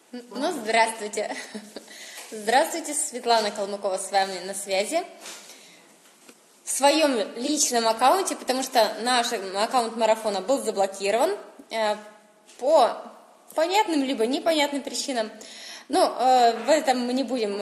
Ну, здравствуйте. Здравствуйте, Светлана Калмыкова с вами на связи. В своем личном аккаунте, потому что наш аккаунт марафона был заблокирован по понятным либо непонятным причинам. Но в этом мы не будем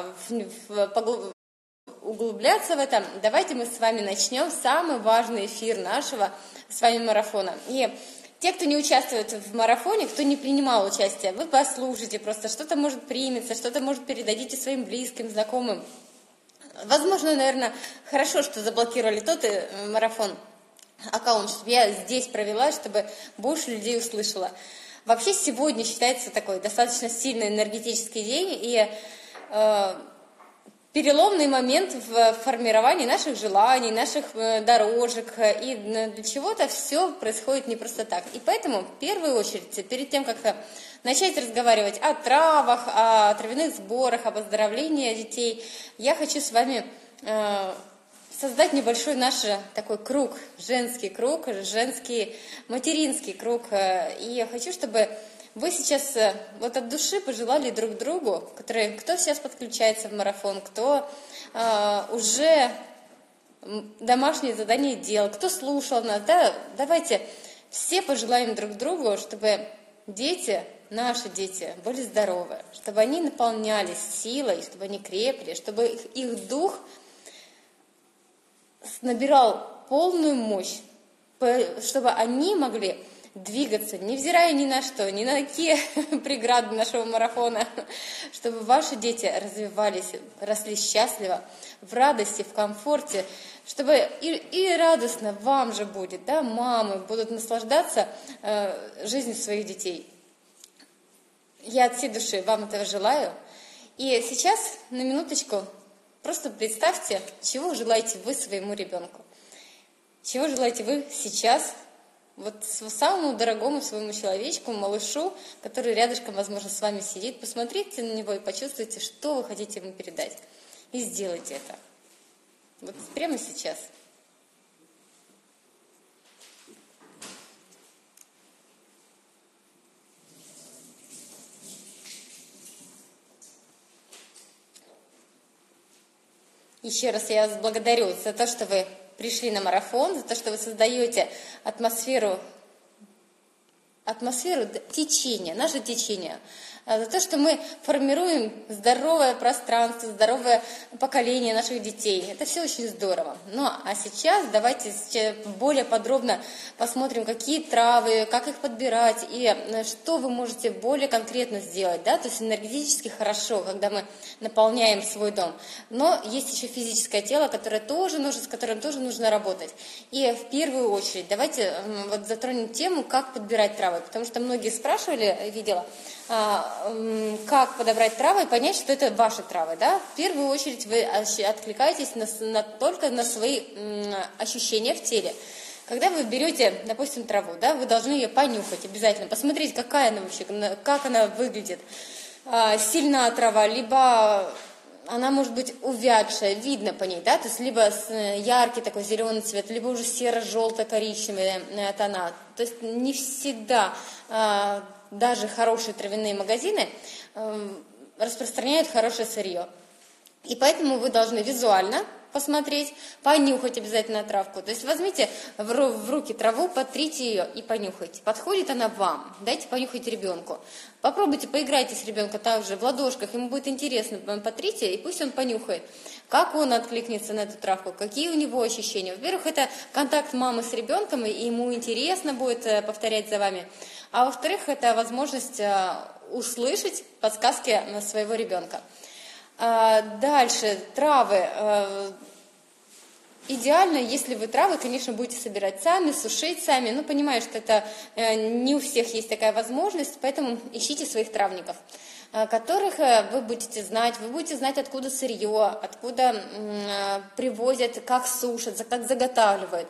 углубляться в это. Давайте мы с вами начнем самый важный эфир нашего с вами марафона. И те, кто не участвует в марафоне, кто не принимал участие, вы послушайте просто, что-то может примется, что-то может передадите своим близким, знакомым. Возможно, наверное, хорошо, что заблокировали тот марафон, аккаунт, чтобы я здесь провела, чтобы больше людей услышала. Вообще сегодня считается такой достаточно сильный энергетический день и переломный момент в формировании наших желаний, наших дорожек, и для чего-то все происходит не просто так. И поэтому, в первую очередь, перед тем, как начать разговаривать о травах, о травяных сборах, об оздоровлении детей, я хочу с вами создать небольшой наш такой круг, женский материнский круг. И я хочу, чтобы вы сейчас вот от души пожелали друг другу, кто сейчас подключается в марафон, кто уже домашнее задание делал, кто слушал нас, да, давайте все пожелаем друг другу, чтобы дети, наши дети, были здоровы, чтобы они наполнялись силой, чтобы они крепли, чтобы их дух набирал полную мощь, чтобы они могли двигаться, невзирая ни на что, ни на какие преграды нашего марафона, чтобы ваши дети развивались, росли счастливо, в радости, в комфорте, чтобы и радостно вам же будет, да, мамы будут наслаждаться жизнью своих детей. Я от всей души вам этого желаю. И сейчас, на минуточку, просто представьте, чего желаете вы своему ребенку. Чего желаете вы сейчас вот самому дорогому своему человечку, малышу, который рядышком, возможно, с вами сидит. Посмотрите на него и почувствуйте, что вы хотите ему передать. И сделайте это. Вот прямо сейчас. Еще раз я вас благодарю за то, что вы пришли на марафон, за то, что вы создаете атмосферу течения, наше течение, за то, что мы формируем здоровое пространство, здоровое поколение наших детей. Это все очень здорово. Ну, а сейчас давайте более подробно посмотрим, какие травы, как их подбирать и что вы можете более конкретно сделать. Да? То есть энергетически хорошо, когда мы наполняем свой дом. Но есть еще физическое тело, с которым тоже нужно работать. И в первую очередь давайте вот затронем тему, как подбирать травы. Потому что многие спрашивали, видела, как подобрать травы и понять, что это ваши травы. Да? В первую очередь вы откликаетесь только на свои ощущения в теле. Когда вы берете, допустим, траву, да, вы должны ее понюхать обязательно, посмотреть, какая она вообще, как она выглядит. Сильная трава, либо она может быть увядшая, видно по ней, да, то есть либо яркий такой зеленый цвет, либо уже серо-желто-коричневые тона. То есть не всегда даже хорошие травяные магазины распространяют хорошее сырье. И поэтому вы должны визуально посмотреть, понюхать обязательно травку. То есть возьмите в руки траву, потрите ее и понюхайте. Подходит она вам, дайте понюхать ребенку. Попробуйте, поиграйте с ребенком также в ладошках, ему будет интересно, потрите, и пусть он понюхает. Как он откликнется на эту травку, какие у него ощущения. Во-первых, это контакт мамы с ребенком, и ему интересно будет повторять за вами. А во-вторых, это возможность услышать подсказки своего ребенка. Дальше, травы. Идеально, если вы травы, конечно, будете собирать сами, сушить сами, но понимаю, что это не у всех есть такая возможность, поэтому ищите своих травников, которых вы будете знать откуда сырье, откуда привозят, как сушат, как заготавливают.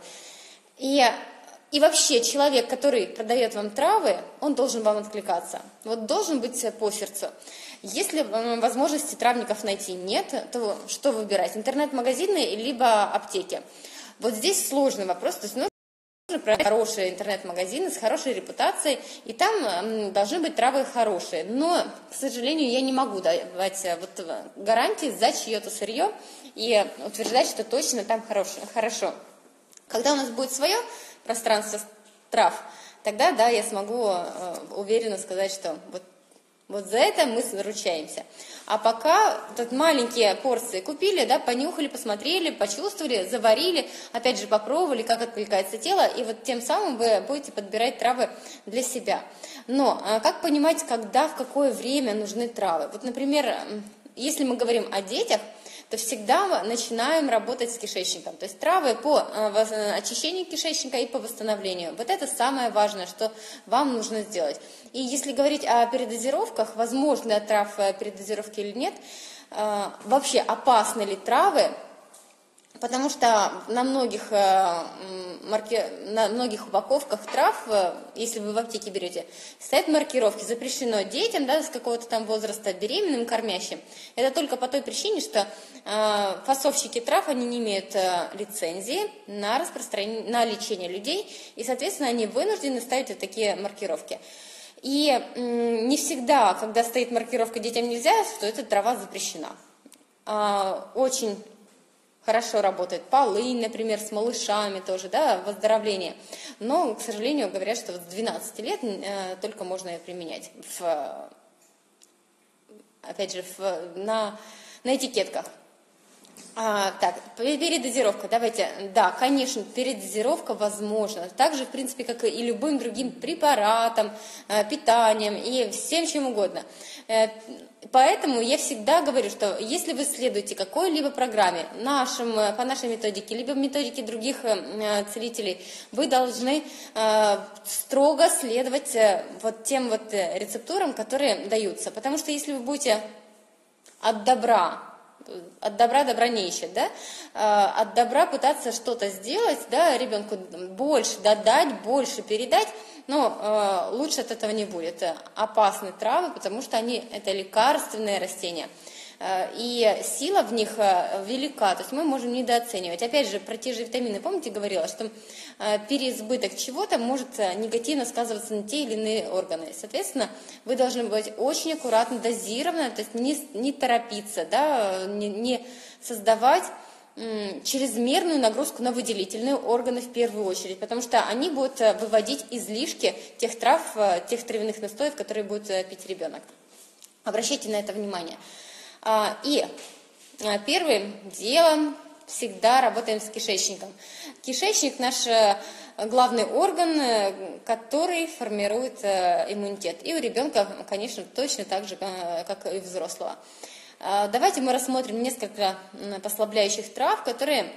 И вообще человек, который продает вам травы, он должен вам откликаться. Вот должен быть по сердцу. Если возможности травников найти нет, то что выбирать? Интернет-магазины либо аптеки? Вот здесь сложный вопрос. То есть хорошие интернет-магазины с хорошей репутацией, и там должны быть травы хорошие. Но, к сожалению, я не могу давать гарантии за чье-то сырье и утверждать, что точно там хорошо. Когда у нас будет свое пространство трав, тогда, да, я смогу уверенно сказать, что вот за это мы заручаемся. А пока тут маленькие порции купили, да, понюхали, посмотрели, почувствовали, заварили, опять же попробовали, как откликается тело, и вот тем самым вы будете подбирать травы для себя. Но как понимать, когда, в какое время нужны травы? Вот, например, если мы говорим о детях, то всегда начинаем работать с кишечником. То есть травы по очищению кишечника и по восстановлению. Вот это самое важное, что вам нужно сделать. И если говорить о передозировках, возможно ли трав передозировки или нет, вообще опасны ли травы, потому что на многих упаковках трав, если вы в аптеке берете, стоят маркировки: запрещено детям, да, с какого-то там возраста, беременным, кормящим. Это только по той причине, что фасовщики трав, они не имеют лицензии на распространение, на лечение людей, и, соответственно, они вынуждены ставить вот такие маркировки. И не всегда, когда стоит маркировка «детям нельзя», что эта трава запрещена. Очень хорошо работает полынь, например, с малышами тоже, да, выздоровление. Но, к сожалению, говорят, что вот с 12 лет только можно ее применять, опять же, на этикетках. Так, передозировка, давайте, да, конечно, передозировка возможна, так же, в принципе, как и любым другим препаратом, питанием и всем чем угодно. Поэтому я всегда говорю, что если вы следуете какой-либо программе, по нашей методике, либо методике других целителей, вы должны строго следовать вот тем вот рецептурам, которые даются. Потому что если вы будете от добра добра не ищет, да, от добра пытаться что-то сделать, да, ребенку больше додать, больше передать, но лучше от этого не будет. Опасны травы, потому что это лекарственные растения, и сила в них велика, то есть мы можем недооценивать. Опять же, про те же витамины, помните, говорила, что переизбыток чего-то может негативно сказываться на те или иные органы. Соответственно, вы должны быть очень аккуратно, дозированно, то есть не торопиться, да, не создавать чрезмерную нагрузку на выделительные органы в первую очередь, потому что они будут выводить излишки тех трав, тех травяных настоев, которые будет пить ребенок. Обращайте на это внимание. И первым делом всегда работаем с кишечником. Кишечник – наш главный орган, который формирует иммунитет. И у ребенка, конечно, точно так же, как и у взрослого. Давайте мы рассмотрим несколько послабляющих трав, которые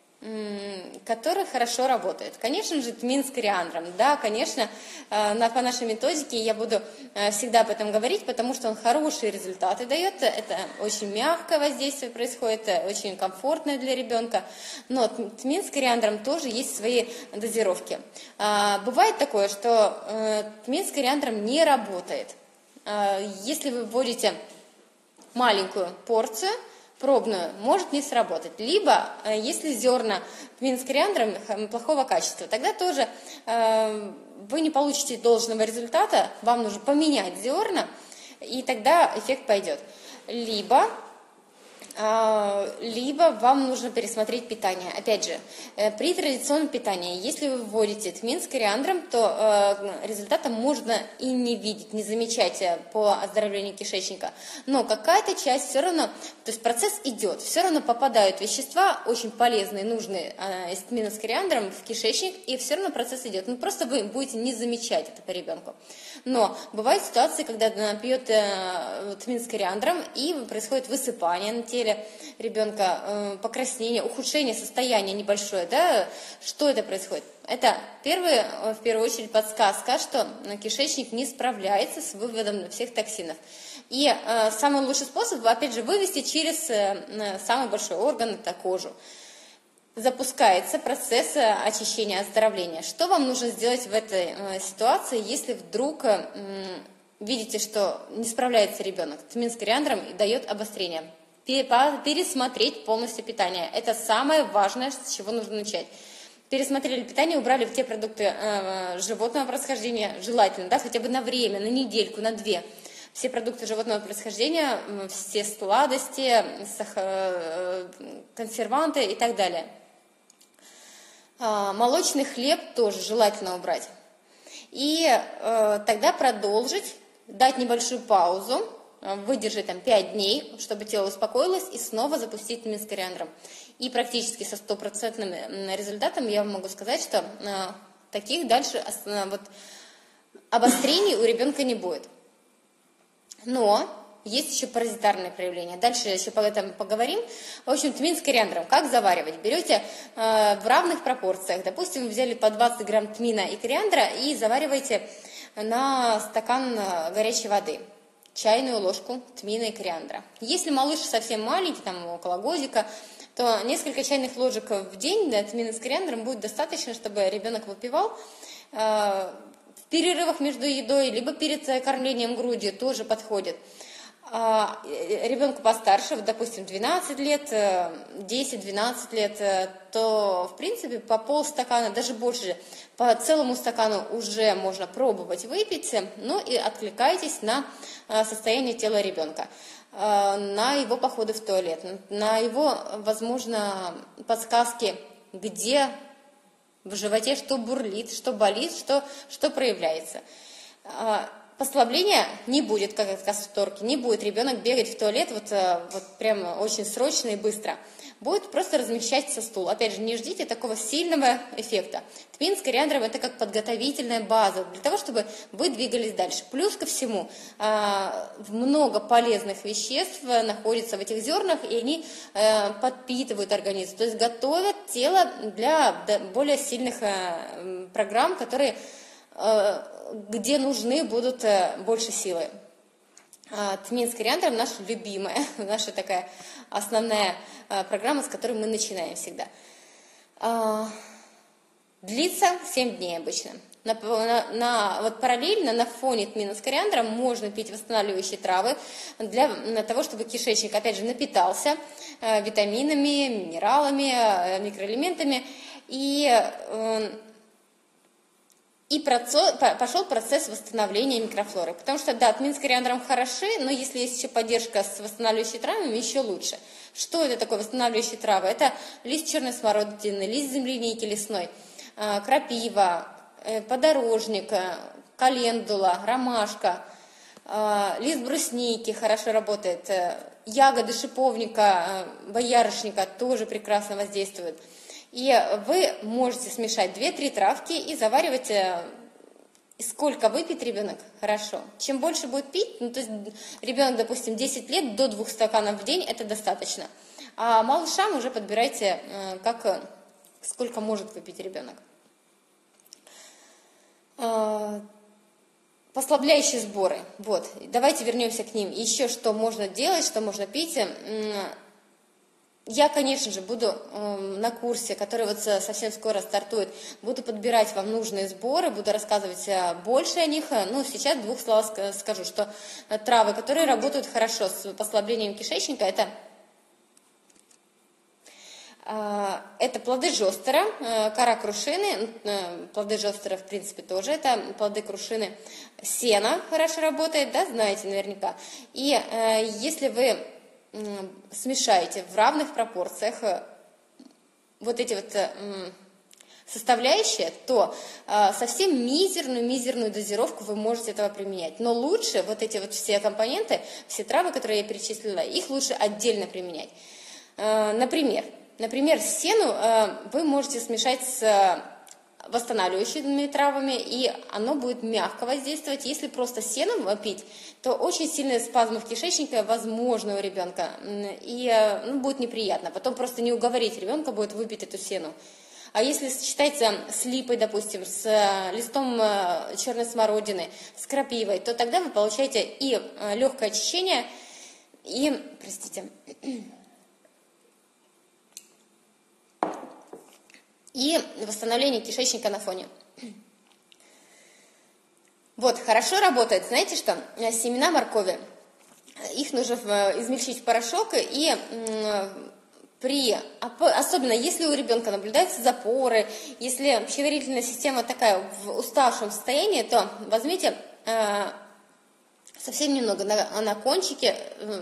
хорошо работают. Конечно же, тмин с кориандром. Да, конечно, по нашей методике я буду всегда об этом говорить, потому что он хорошие результаты дает. Это очень мягкое воздействие происходит, очень комфортное для ребенка. Но тмин с кориандром тоже есть свои дозировки. Бывает такое, что тмин с кориандром не работает. Если вы вводите маленькую порцию, пробную, может не сработать. Либо, если зерна тмин с кориандром плохого качества, тогда тоже вы не получите должного результата, вам нужно поменять зерна, и тогда эффект пойдет. Либо вам нужно пересмотреть питание. Опять же, при традиционном питании, если вы вводите тмин с кориандром, то результата можно и не видеть, не замечать по оздоровлению кишечника. Но какая-то часть все равно, то есть процесс идет, все равно попадают вещества очень полезные, нужные из тмина с кориандром в кишечник, и все равно процесс идет. Ну, просто вы будете не замечать это по ребенку. Но бывают ситуации, когда она пьет тмин с кориандром, и происходит высыпание на теле ребенка, покраснение, ухудшение состояния небольшое, да, что это происходит? Это в первую очередь подсказка, что кишечник не справляется с выводом всех токсинов. И самый лучший способ, опять же, вывести через самый большой орган, это кожу. Запускается процесс очищения, оздоровления. Что вам нужно сделать в этой ситуации, если вдруг видите, что не справляется ребенок? Тмин с кориандром дает обострение. Пересмотреть полностью питание. Это самое важное, с чего нужно начать. пересмотрели питание, убрали те продукты животного происхождения, желательно, да, хотя бы на время, на недельку, на 2. Все продукты животного происхождения, все сладости, консерванты и так далее. Молочный хлеб тоже желательно убрать. И тогда продолжить, дать небольшую паузу, выдержать там 5 дней, чтобы тело успокоилось, и снова запустить тмин с кориандром. И практически со 100% результатом я могу сказать, что таких дальше обострений у ребенка не будет. Но есть еще паразитарные проявления. Дальше еще об этом поговорим. В общем, тмин с кориандром. Как заваривать? Берете в равных пропорциях. Допустим, вы взяли по 20 грамм тмина и кориандра и завариваете на стакан горячей воды. Чайную ложку тмина и кориандра. Если малыш совсем маленький, там около годика, то несколько чайных ложек в день тмина с кориандром будет достаточно, чтобы ребенок выпивал. В перерывах между едой, либо перед кормлением грудью тоже подходит. Ребенку постарше, вот, допустим, 12 лет, 10-12 лет, то, в принципе, по полстакана, даже больше, по целому стакану уже можно пробовать выпить, ну и откликайтесь на состояние тела ребенка, на его походы в туалет, на его, возможно, подсказки, где в животе что бурлит, что болит, что проявляется. Послабления не будет, как от касторки, не будет ребенок бегать в туалет вот прямо очень срочно и быстро. Будет просто размещаться стул. Опять же, не ждите такого сильного эффекта. Тмин с кориандром – это как подготовительная база для того, чтобы вы двигались дальше. Плюс ко всему, много полезных веществ находится в этих зернах, и они подпитывают организм, то есть готовят тело для более сильных программ, которые где нужны будут больше силы. Тмин с кориандром наша любимая, наша такая основная программа, с которой мы начинаем всегда. Длится 7 дней обычно. Вот параллельно на фоне тмина с кориандром можно пить восстанавливающие травы для того, чтобы кишечник, опять же, напитался витаминами, минералами, микроэлементами и пошел процесс восстановления микрофлоры. Потому что, да, тмин с кориандром хороши, но если есть еще поддержка с восстанавливающими травами, еще лучше. Что это такое восстанавливающие травы? Это лист черной смородины, лист земляники лесной, крапива, подорожник, календула, ромашка, лист брусники хорошо работает, ягоды шиповника, боярышника тоже прекрасно воздействуют. И вы можете смешать 2-3 травки и заваривать, сколько выпьет ребенок, хорошо. Чем больше будет пить, то есть ребенок, допустим, 10 лет, до 2 стаканов в день, это достаточно. А малышам уже подбирайте, сколько может выпить ребенок. Послабляющие сборы. Вот, давайте вернемся к ним. Еще что можно делать, что можно пить. Я, конечно же, буду на курсе, который вот совсем скоро стартует, буду подбирать вам нужные сборы, буду рассказывать больше о них. Ну, сейчас в 2 словах скажу, что травы, которые работают хорошо с послаблением кишечника, это плоды жостера, кора крушины, плоды жостера, в принципе, тоже это плоды крушины, сено хорошо работает, да, знаете наверняка. И если вы смешаете в равных пропорциях вот эти вот составляющие, то совсем мизерную дозировку вы можете этого применять. Но лучше вот эти вот все компоненты, все травы, которые я перечислила, их лучше отдельно применять. Например, сену вы можете смешать с восстанавливающими травами, и оно будет мягко воздействовать. Если просто сеном пить, то очень сильные спазмы в кишечнике возможно у ребенка, и будет неприятно. Потом просто не уговорить ребенка будет выпить эту сену. А если сочетается с липой, допустим, с листом черной смородины, с крапивой, то тогда вы получаете и легкое очищение, и, и восстановление кишечника на фоне. Вот, хорошо работает, знаете что? Семена моркови. Их нужно измельчить в порошок и особенно если у ребенка наблюдаются запоры, если пищеварительная система такая в уставшем состоянии, то возьмите совсем немного на кончике.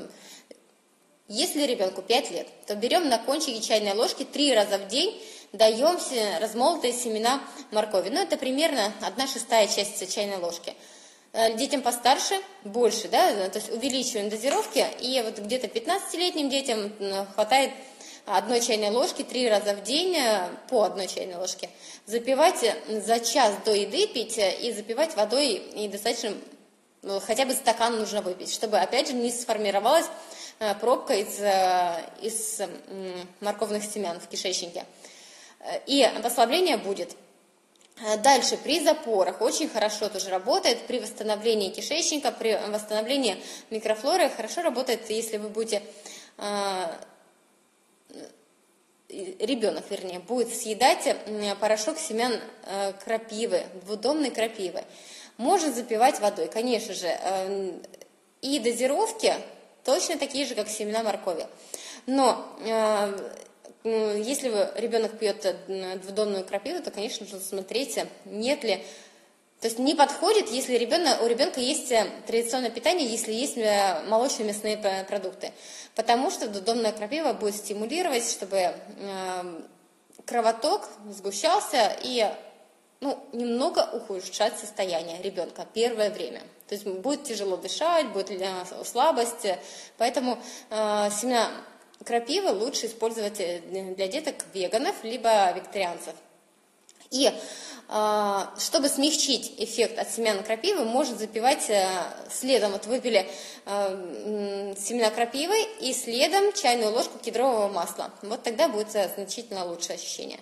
Если ребенку 5 лет, то берем на кончике чайной ложки 3 раза в день, даем размолотые семена моркови. Ну, это примерно 1/6 часть чайной ложки. Детям постарше больше, да, то есть увеличиваем дозировки, и вот где-то 15-летним детям хватает 1 чайной ложки 3 раза в день по 1 чайной ложке. Запивать за час до еды пить и запивать водой, и достаточно, хотя бы стакан нужно выпить, чтобы, опять же, не сформировалась пробка из морковных семян в кишечнике. И послабление будет. Дальше, при запорах очень хорошо тоже работает, при восстановлении кишечника, при восстановлении микрофлоры хорошо работает, если вы будете, ребенок, вернее, будет съедать порошок семян крапивы, двудомной крапивы. Можно запивать водой, конечно же, и дозировки точно такие же, как семена моркови. Но если ребенок пьет двудомную крапиву, то, конечно, нужно смотреть, нет ли... То есть не подходит, если у ребенка есть традиционное питание, если есть молочные мясные продукты. Потому что двудомная крапива будет стимулировать, чтобы кровоток сгущался и немного ухудшать состояние ребенка первое время. То есть будет тяжело дышать, будет слабость. Поэтому семена крапивы лучше использовать для деток веганов либо вегетарианцев. И чтобы смягчить эффект от семян крапивы, можно запивать следом. Вот выпили семена крапивы и следом чайную ложку кедрового масла. Вот тогда будет значительно лучшее ощущение.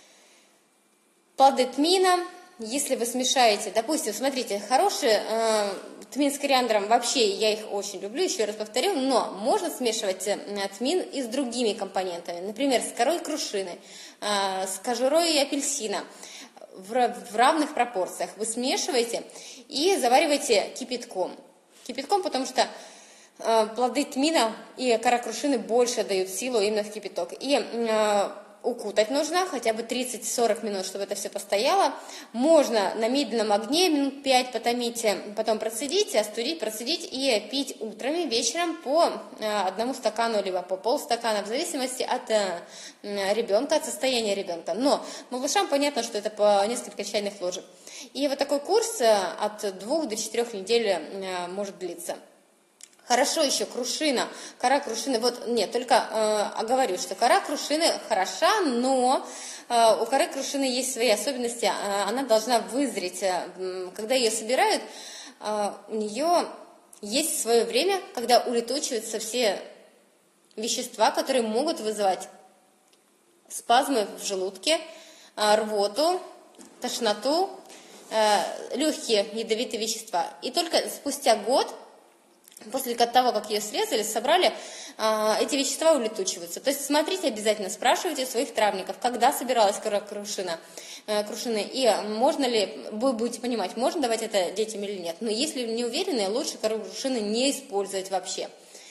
Плоды тмина, если вы смешаете, допустим, смотрите, хорошие тмин с кориандром, вообще я их очень люблю, еще раз повторю, но можно смешивать тмин и с другими компонентами, например, с корой крушины, с кожурой апельсина, в равных пропорциях. Вы смешиваете и завариваете кипятком. Кипятком, потому что плоды тмина и кора крушины больше дают силу именно в кипяток. И укутать нужно хотя бы 30-40 минут, чтобы это все постояло. Можно на медленном огне минут 5 потомить, потом процедить, остудить, процедить и пить утром и вечером по 1 стакану, либо по полстакана, в зависимости от ребенка, от состояния ребенка. Но малышам понятно, что это по несколько чайных ложек. И вот такой курс от 2 до 4 недель может длиться. Хорошо еще крушина, кора крушины, только оговорю, что кора крушины хороша, но у коры крушины есть свои особенности, она должна вызреть. Когда ее собирают, у нее есть свое время, когда улетучиваются все вещества, которые могут вызывать спазмы в желудке, рвоту, тошноту, легкие ядовитые вещества. И только спустя год, после того, как ее срезали, собрали, эти вещества улетучиваются. То есть смотрите обязательно, спрашивайте своих травников, когда собиралась кора крушины, и можно ли, вы будете понимать, можно давать это детям или нет. Но если не уверены, лучше кору крушины не использовать вообще.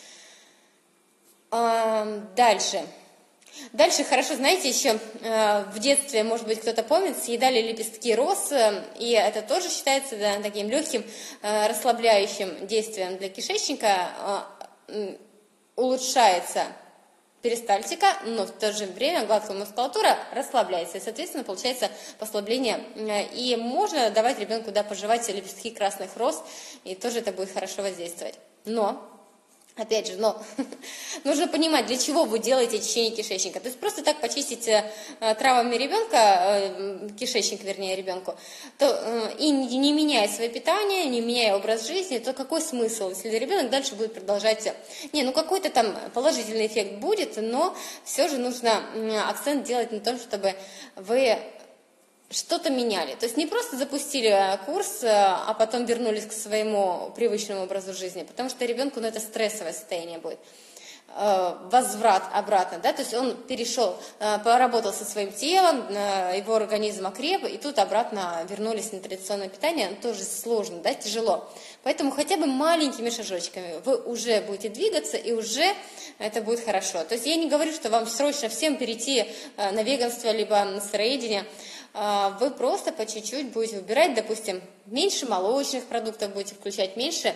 Дальше хорошо, знаете, еще в детстве, может быть, кто-то помнит, съедали лепестки роз, и это тоже считается таким легким расслабляющим действием для кишечника. Улучшается перистальтика, но в то же время гладкая мускулатура расслабляется, и, соответственно, получается послабление. И можно давать ребенку пожевать лепестки красных роз, и тоже это будет хорошо воздействовать. Опять же, нужно понимать, для чего вы делаете очищение кишечника. То есть просто так почистить травами ребенка, кишечник, вернее, ребенку, и не меняя свое питание, не меняя образ жизни, то какой смысл, если ребенок дальше будет продолжать... какой-то там положительный эффект будет, но все же нужно акцент делать на том, чтобы вы что-то меняли. То есть не просто запустили курс, а потом вернулись к своему привычному образу жизни, потому что ребенку это стрессовое состояние будет. возврат обратно, да, то есть он перешел, поработал со своим телом, его организм окреп, и тут обратно вернулись на традиционное питание, тоже сложно, да, тяжело. Поэтому хотя бы маленькими шажочками вы уже будете двигаться, и уже это будет хорошо. То есть я не говорю, что вам срочно всем перейти на веганство, либо на сыроедение. Вы просто по чуть-чуть будете выбирать, допустим, меньше молочных продуктов будете включать, меньше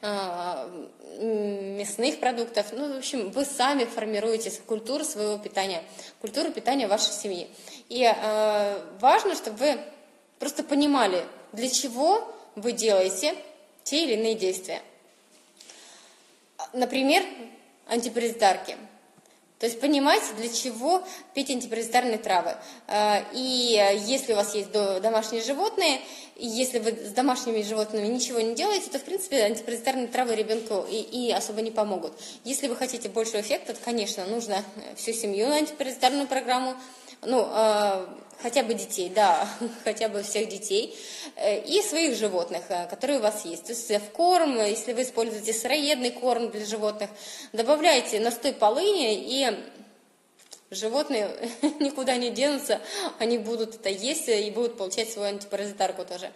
мясных продуктов. Ну, в общем, вы сами формируете культуру своего питания, культуру питания вашей семьи. И важно, чтобы вы просто понимали, для чего вы делаете те или иные действия. Например, антипаразитарки. То есть понимать, для чего пить антипаразитарные травы. И если у вас есть домашние животные, и если вы с домашними животными ничего не делаете, то, в принципе, антипаразитарные травы ребенку и особо не помогут. Если вы хотите большего эффекта, то, конечно, нужно всю семью на антипаразитарную программу, ну, хотя бы детей, да, хотя бы всех детей, и своих животных, которые у вас есть. То есть в корм, если вы используете сыроедный корм для животных, добавляйте настой полыни, и животные никуда не денутся, они будут это есть и будут получать свою антипаразитарку тоже.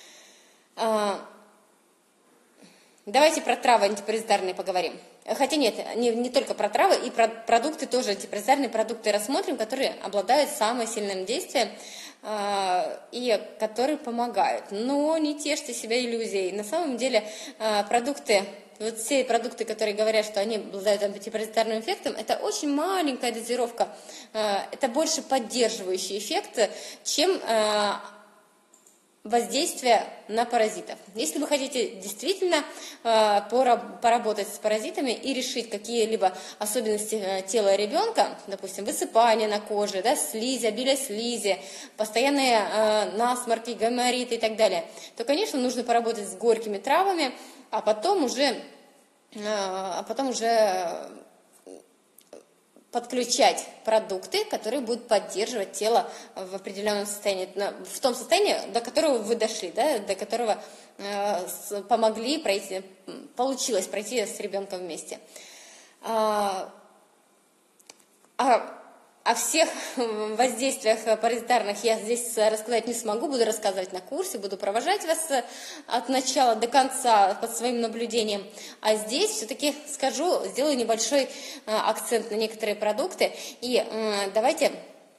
Давайте про травы антипаразитарные поговорим. Хотя нет, не только про травы, и про продукты тоже, антипаразитарные продукты рассмотрим, которые обладают самым сильным действием и которые помогают. Но не тешьте себя иллюзией. На самом деле продукты, вот все продукты, которые говорят, что они обладают антипаразитарным эффектом, это очень маленькая дозировка. Это больше поддерживающий эффект, чем воздействие на паразитов. Если вы хотите действительно поработать с паразитами и решить какие-либо особенности тела ребенка, допустим, высыпание на коже, да, слизи, обилие слизи, постоянные насморки, гаймориты и так далее, то, конечно, нужно поработать с горькими травами, а потом уже подключать продукты, которые будут поддерживать тело в определенном состоянии, в том состоянии, до которого вы дошли, да, до которого получилось пройти с ребенком вместе. О всех воздействиях паразитарных я здесь рассказать не смогу, буду рассказывать на курсе, буду провожать вас от начала до конца под своим наблюдением. А здесь все-таки сделаю небольшой акцент на некоторые продукты. И давайте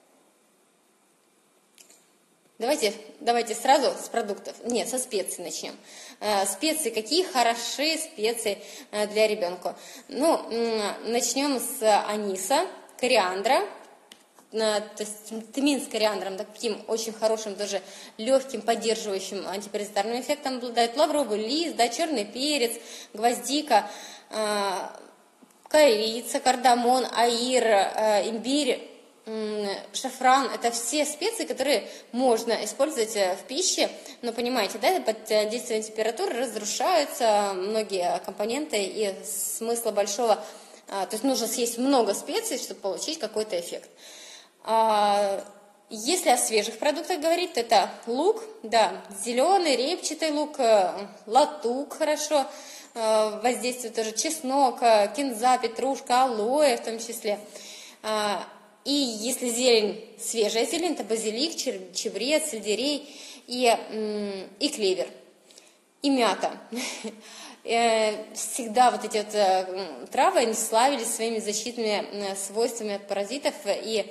сразу с продуктов. Нет, со специй начнем. Специи, какие хорошие специи для ребенка? Ну, начнем с аниса, кориандра. То есть тмин с кориандром, таким очень хорошим, тоже легким, поддерживающим антипаразитарным эффектом обладает. Лавровый лист, да, черный перец, гвоздика, корица, кардамон, аир, имбирь, шафран. Это все специи, которые можно использовать в пище, но понимаете, да, под действием температуры разрушаются многие компоненты, и смысла большого, то есть нужно съесть много специй, чтобы получить какой-то эффект. Если о свежих продуктах говорить, то это лук, да, зеленый, репчатый лук, латук хорошо воздействует тоже, чеснок, кинза, петрушка, алоэ в том числе. И если зелень, свежая зелень, это базилик, чабрец, сельдерей и клевер, и мята. Всегда вот эти вот травы, они славились своими защитными свойствами от паразитов и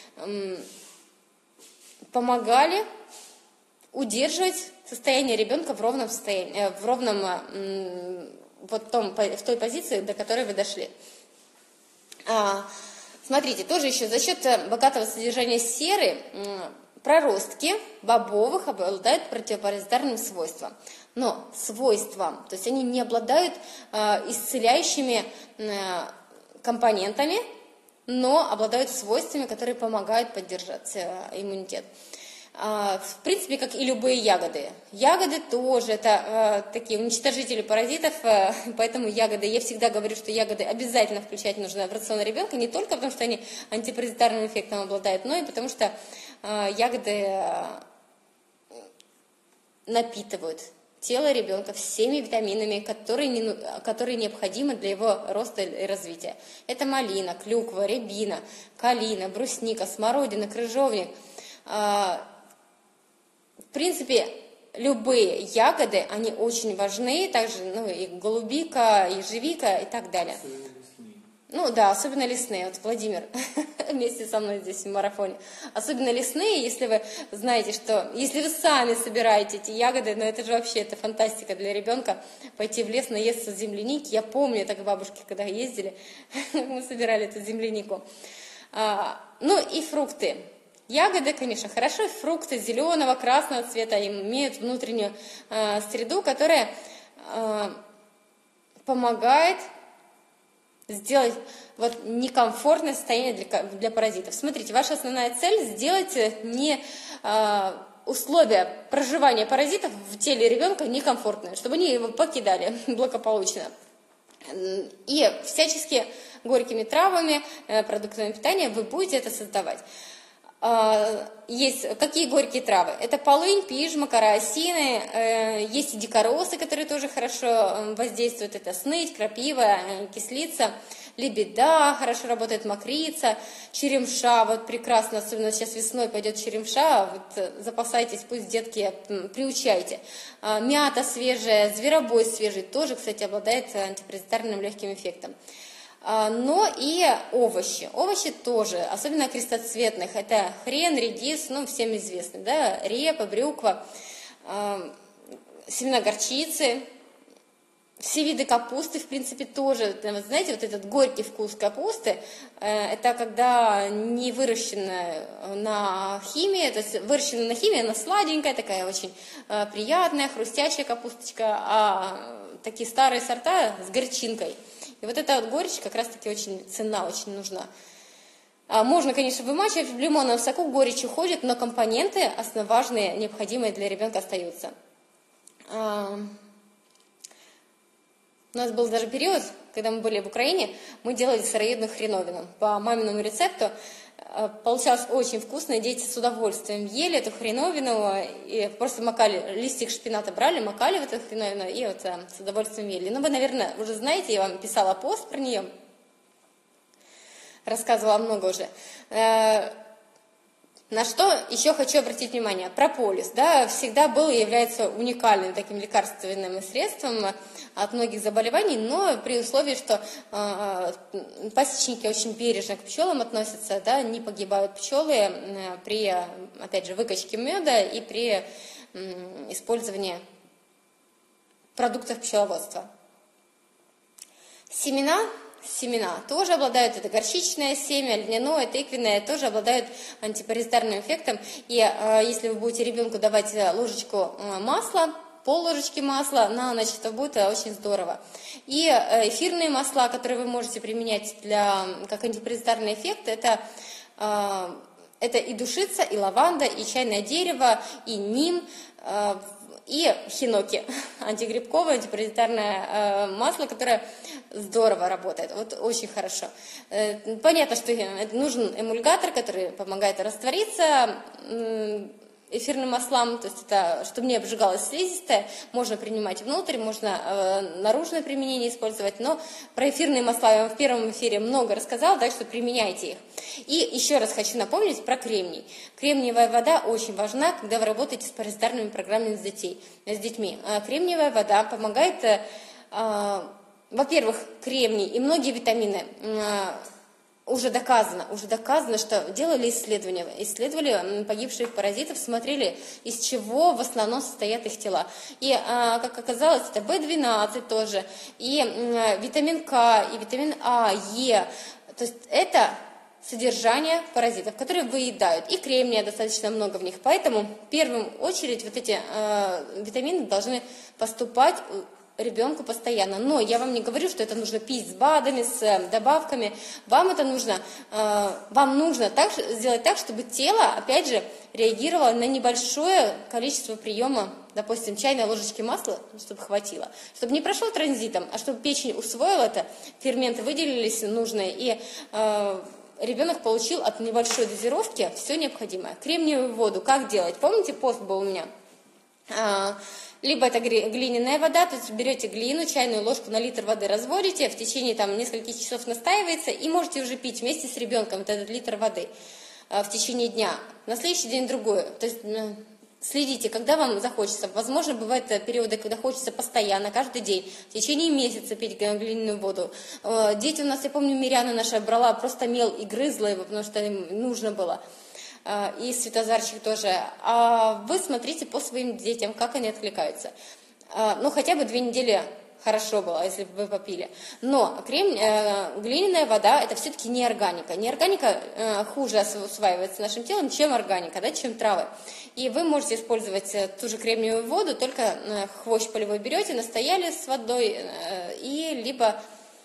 помогали удерживать состояние ребенка в ровном состоянии, в той позиции, до которой вы дошли. Смотрите, тоже еще за счет богатого содержания серы проростки бобовых обладают противопаразитарным свойством. Но свойством, то есть они не обладают исцеляющими компонентами, но обладают свойствами, которые помогают поддержать иммунитет. В принципе, как и любые ягоды. Ягоды тоже это такие уничтожители паразитов, поэтому ягоды, я всегда говорю, что ягоды обязательно включать нужно в рацион ребенка, не только потому, что они антипаразитарным эффектом обладают, но и потому, что ягоды напитывают тело ребенка всеми витаминами, которые необходимы для его роста и развития. Это малина, клюква, рябина, калина, брусника, смородина, крыжовник. В принципе, любые ягоды, они очень важны, также и голубика, ежевика и так далее. Ну да, особенно лесные. Вот Владимир вместе со мной здесь в марафоне. Особенно лесные, если вы знаете, что... Если вы сами собираете эти ягоды, это же вообще это фантастика для ребенка. Пойти в лес, наесться земляники. Я помню, так бабушки, когда ездили, мы собирали эту землянику. И фрукты. Ягоды, конечно, хорошо. Фрукты зеленого, красного цвета имеют внутреннюю среду, которая помогает сделать некомфортное состояние для паразитов. Смотрите, ваша основная цель сделать условия проживания паразитов в теле ребенка некомфортные, чтобы они его покидали благополучно. И всячески горькими травами, продуктами питания вы будете это создавать. Есть какие горькие травы? Это полынь, пижма, кора осины, есть и дикоросы, которые тоже хорошо воздействуют. Это сныть, крапива, кислица, лебеда, хорошо работает мокрица, черемша, прекрасно, особенно сейчас весной пойдет черемша, запасайтесь, пусть детки приучайте. Мята свежая, зверобой свежий, тоже, кстати, обладает антипаразитарным легким эффектом. Но и овощи. Овощи тоже, особенно крестоцветных. Это хрен, редис, всем известный, да, репа, брюква, семена горчицы, все виды капусты, в принципе, тоже. Знаете, этот горький вкус капусты, это когда не выращенная на химии, то есть выращенная на химии, она сладенькая, такая очень приятная, хрустящая капусточка, а такие старые сорта с горчинкой. И эта горечь как раз-таки очень ценна, очень нужна. Можно, конечно, вымачивать в лимонном соку, горечь уходит, но компоненты важные, необходимые для ребенка остаются. У нас был даже период, когда мы были в Украине, мы делали сыроедную хреновину по маминому рецепту. Получалось очень вкусно, дети с удовольствием ели эту хреновину, и просто макали, листик шпината брали, макали в эту хреновину и с удовольствием ели. Вы, наверное, уже знаете, я вам писала пост про нее, рассказывала много уже. На что еще хочу обратить внимание? Прополис, да, всегда был и является уникальным таким лекарственным средством от многих заболеваний, но при условии, что пасечники очень бережно к пчелам относятся, да, не погибают пчелы при, опять же, выкачке меда и при использовании продуктов пчеловодства. Семена тоже обладают, это горчичное семя, льняное, тыквенное, тоже обладают антипаразитарным эффектом. И если вы будете ребенку давать ложечку масла, пол-ложечки масла на ночь, это будет очень здорово. И эфирные масла, которые вы можете применять как антипаразитарный эффект, это и душица, и лаванда, и чайное дерево, и ним, и хиноки, антигрибковое, антипаразитарное масло, которое здорово работает, очень хорошо. Понятно, что нужен эмульгатор, который помогает раствориться эфирным маслам, то есть это, чтобы не обжигалась слизистая, можно принимать внутрь, можно наружное применение использовать, но про эфирные масла я вам в первом эфире много рассказала, так что применяйте их. И еще раз хочу напомнить про кремний. Кремниевая вода очень важна, когда вы работаете с паразитарными программами с детьми. Кремниевая вода помогает, во-первых, кремний и многие витамины. Уже доказано, что делали исследовали погибших паразитов, смотрели, из чего в основном состоят их тела. И, как оказалось, это В12 тоже, и витамин К, и витамин А, Е. То есть это содержание паразитов, которые выедают. И кремния достаточно много в них. Поэтому в первую очередь эти витамины должны поступать ребенку постоянно. Но я вам не говорю, что это нужно пить с БАДами, с добавками. Вам нужно сделать так, чтобы тело, опять же, реагировало на небольшое количество приема, допустим, чайной ложечки масла, чтобы хватило. Чтобы не прошло транзитом, а чтобы печень усвоила это, ферменты выделились нужные, и ребенок получил от небольшой дозировки все необходимое. Кремниевую воду как делать? Помните, пост был у меня? Либо это глиняная вода, то есть берете глину, чайную ложку на литр воды разводите, в течение нескольких часов настаивается, и можете уже пить вместе с ребенком вот этот литр воды в течение дня. На следующий день другое. То есть следите, когда вам захочется. Возможно, бывают периоды, когда хочется постоянно, каждый день, в течение месяца пить глиняную воду. Дети у нас, я помню, Миряна наша брала просто мел и грызла его, потому что им нужно было. И Светозарчик тоже. А вы смотрите по своим детям, как они откликаются. Ну, хотя бы 2 недели хорошо было, если бы вы попили. Но глиняная вода – это все-таки не органика. Неорганика хуже усваивается нашим телом, чем органика, да, чем травы. И вы можете использовать ту же кремниевую воду, только хвощ полевой берете, настояли с водой, и либо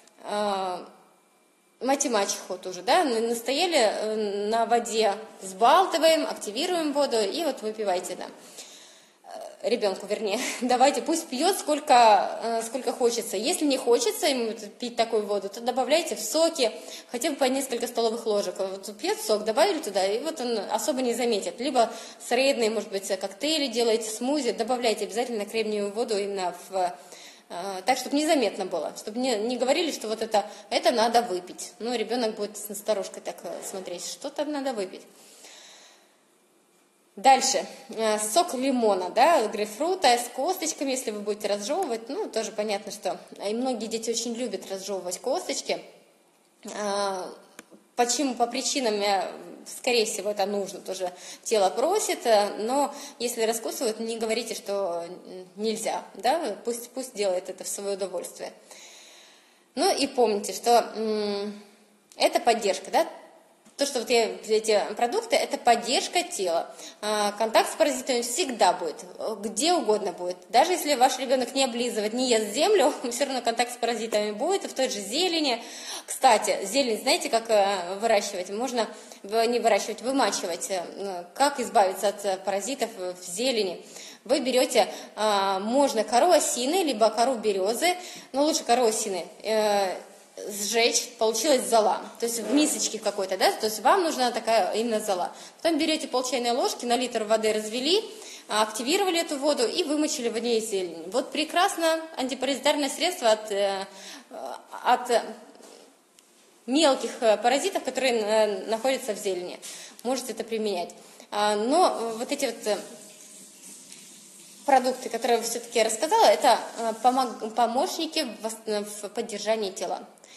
мать-мачеху тоже, да, настояли на воде, взбалтываем, активируем воду и вот выпивайте, да. Ребенку, вернее, давайте, пусть пьет сколько хочется. Если не хочется ему пить такую воду, то добавляйте в соки хотя бы по несколько столовых ложек. Вот пьет сок, добавили туда, и вот он особо не заметит. Либо средние, может быть, коктейли делаете, смузи, добавляйте обязательно кремниевую воду именно так, чтобы незаметно было, чтобы не говорили, что вот это надо выпить. Ну, ребенок будет с насторожкой так смотреть, что-то надо выпить. Дальше, сок лимона, да, грейпфрута с косточками, если вы будете разжевывать, ну, тоже понятно, что и многие дети очень любят разжевывать косточки. Почему? По причинам, скорее всего, это нужно, тоже тело просит, но если раскусывают, не говорите, что нельзя, да, пусть делает это в свое удовольствие. Ну и помните, что это поддержка, да. То, что вот эти продукты, это поддержка тела. Контакт с паразитами всегда будет, где угодно будет. Даже если ваш ребенок не облизывает, не ест землю, все равно контакт с паразитами будет, и в той же зелени. Кстати, зелень, знаете, как выращивать? Можно не выращивать, вымачивать. Как избавиться от паразитов в зелени? Вы берете, можно кору осины, либо кору березы, но лучше кору осины, сжечь, получилась зола, то есть в мисочке какой-то, да, то есть вам нужна такая именно зола. Потом берете пол чайной ложки, на литр воды развели, активировали эту воду и вымочили в ней зелень. Вот прекрасно антипаразитарное средство от мелких паразитов, которые находятся в зелени. Можете это применять. Но вот эти вот продукты, которые я все-таки рассказала, это помощники в поддержании тела.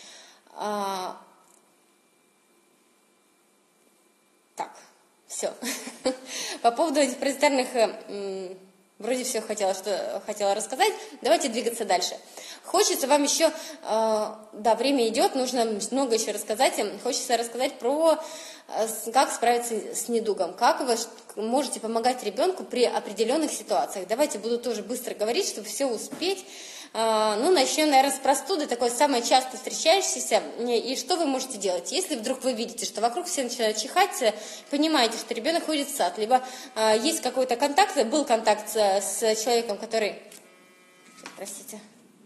Так, все. По поводу антипаразитарных, вроде все хотела рассказать. Давайте двигаться дальше. Хочется вам еще, да, время идет, нужно много еще рассказать. Хочется рассказать про как справиться с недугом, как вы можете помогать ребенку при определенных ситуациях. Давайте буду тоже быстро говорить, чтобы все успеть. Ну, начнем, наверное, с простуды, такой самой часто встречающейся. И что вы можете делать? Если вдруг вы видите, что вокруг все начинают чихать, понимаете, что ребенок ходит в сад, либо есть какой-то контакт, был контакт с человеком, который, простите,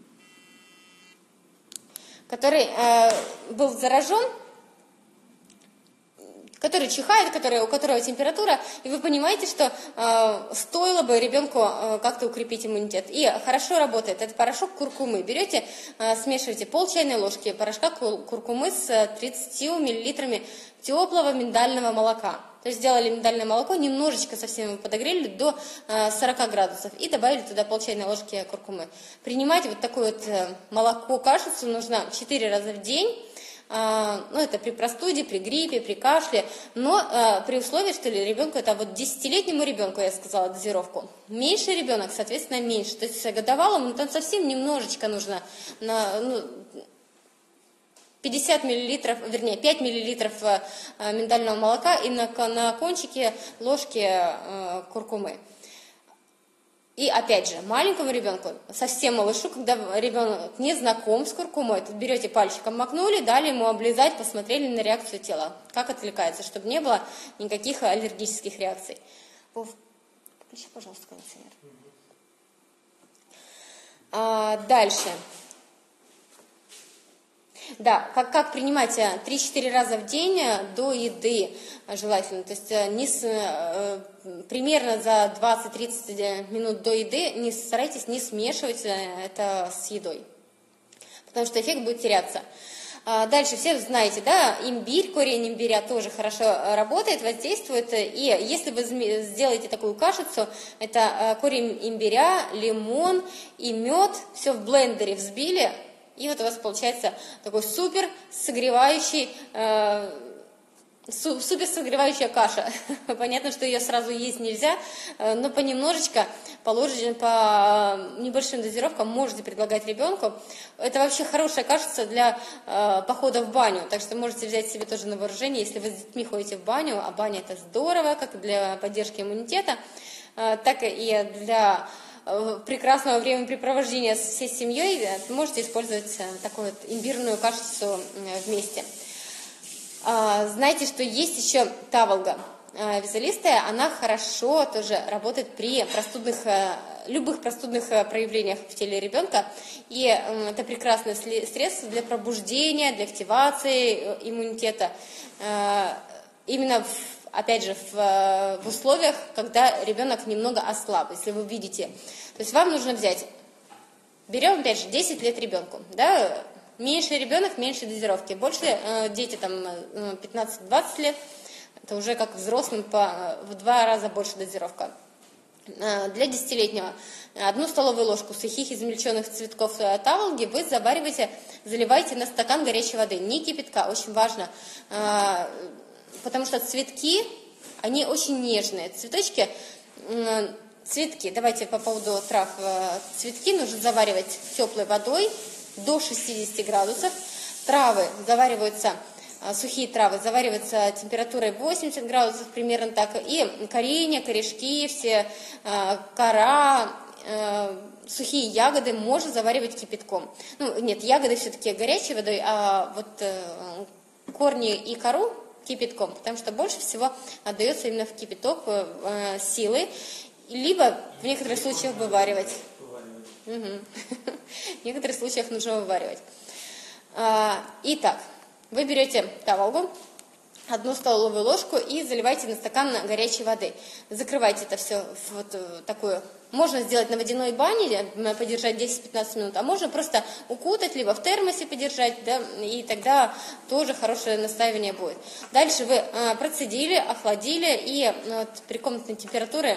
который был заражен, который чихает, у которого температура, и вы понимаете, что стоило бы ребенку как-то укрепить иммунитет. И хорошо работает. Это порошок куркумы. Берете, смешиваете пол чайной ложки порошка куркумы с 30 мл теплого миндального молока. То есть сделали миндальное молоко, немножечко совсем его подогрели до 40 градусов и добавили туда пол чайной ложки куркумы. Принимать вот такое вот молоко, кашицу нужно 4 раза в день. Ну, это при простуде, при гриппе, при кашле, но при условии, что ребенку, это вот 10-летнему ребенку, я сказала, дозировку. Меньше ребенок, соответственно, меньше. То есть годовалому там совсем немножечко нужно, 50 миллилитров, вернее, 5 миллилитров миндального молока и на кончике ложки куркумы. И опять же, маленькому ребенку, совсем малышу, когда ребенок не знаком с куркумой, тут берете пальчиком, макнули, дали ему облизать, посмотрели на реакцию тела, как откликается, чтобы не было никаких аллергических реакций. Включи, пожалуйста, кондиционер. Дальше. Да, как принимать 3-4 раза в день до еды желательно. То есть примерно за 20-30 минут до еды старайтесь не смешивать это с едой, потому что эффект будет теряться. Дальше все знаете, да, имбирь, корень имбиря тоже хорошо работает, воздействует. И если вы сделаете такую кашицу, это корень имбиря, лимон и мед, все в блендере взбили, и вот у вас получается такой супер согревающая каша. Понятно, что ее сразу есть нельзя, но понемножечко, по небольшим дозировкам можете предлагать ребенку. Это вообще хорошая кашица для похода в баню, так что можете взять себе тоже на вооружение, если вы с детьми ходите в баню, а баня это здорово, как для поддержки иммунитета, так и для прекрасного времяпрепровождения всей семьей, можете использовать такую вот имбирную кашицу вместе. Знаете, что есть еще таволга вязолистая, она хорошо тоже работает при любых простудных проявлениях в теле ребенка, и это прекрасное средство для пробуждения, для активации иммунитета, именно опять же, в условиях, когда ребенок немного ослаб, если вы видите. То есть вам нужно берем, опять же, 10 лет ребенку, да, меньше ребенок, меньше дозировки, больше дети, там, 15-20 лет, это уже как взрослым в 2 раза больше дозировка. Для 10-летнего 1 столовую ложку сухих измельченных цветков таволги вы заливаете на стакан горячей воды, не кипятка, очень важно, потому что цветки, они очень нежные. Цветки, давайте по поводу трав. Цветки нужно заваривать теплой водой до 60 градусов. Травы завариваются, сухие травы завариваются температурой 80 градусов, примерно так. И коренья, корешки, кора, сухие ягоды можно заваривать кипятком. Ну, нет, ягоды все-таки горячей водой, а вот корни и кору кипятком, потому что больше всего отдается именно в кипяток силы, либо в некоторых случаях вываривать. Угу. В некоторых случаях нужно вываривать. Итак, вы берете таволгу, 1 столовую ложку и заливаете на стакан горячей воды. Закрывайте это все в вот такую. Можно сделать на водяной бане, подержать 10-15 минут, а можно просто укутать, либо в термосе подержать, да, и тогда тоже хорошее настаивание будет. Дальше вы процедили, охладили и при комнатной температуре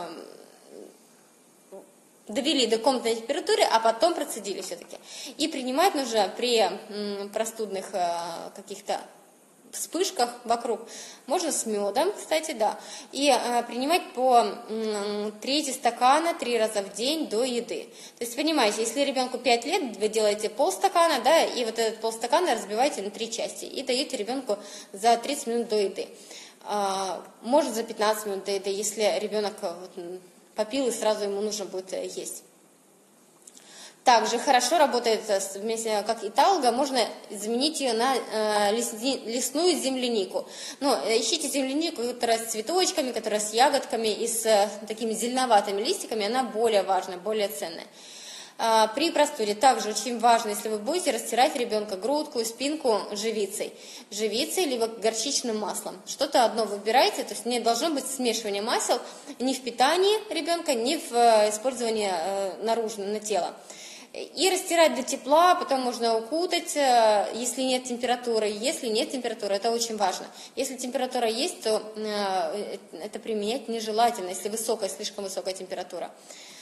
довели до комнатной температуры, а потом процедили все-таки. И принимать нужно при простудных каких-то вспышках вокруг. Можно с медом, кстати, да. И принимать по 3 стакана 3 раза в день до еды. То есть, понимаете, если ребенку 5 лет, вы делаете полстакана, да, и вот этот полстакана разбиваете на 3 части и даете ребенку за 30 минут до еды. Может, за 15 минут до еды, если ребенок попил и сразу ему нужно будет есть. Также хорошо работает, вместе, как и таволга, можно заменить ее на лесную землянику. Но ищите землянику, которая с цветочками, которая с ягодками и с такими зеленоватыми листиками, она более важная, более ценная. При простуде также очень важно, если вы будете растирать ребенка грудку и спинку живицей, либо горчичным маслом. Что-то одно выбирайте, то есть не должно быть смешивания масел ни в питании ребенка, ни в использовании наружно на тело. И растирать до тепла, потом можно укутать, если нет температуры. Если нет температуры, это очень важно. Если температура есть, то это применять нежелательно, если слишком высокая температура.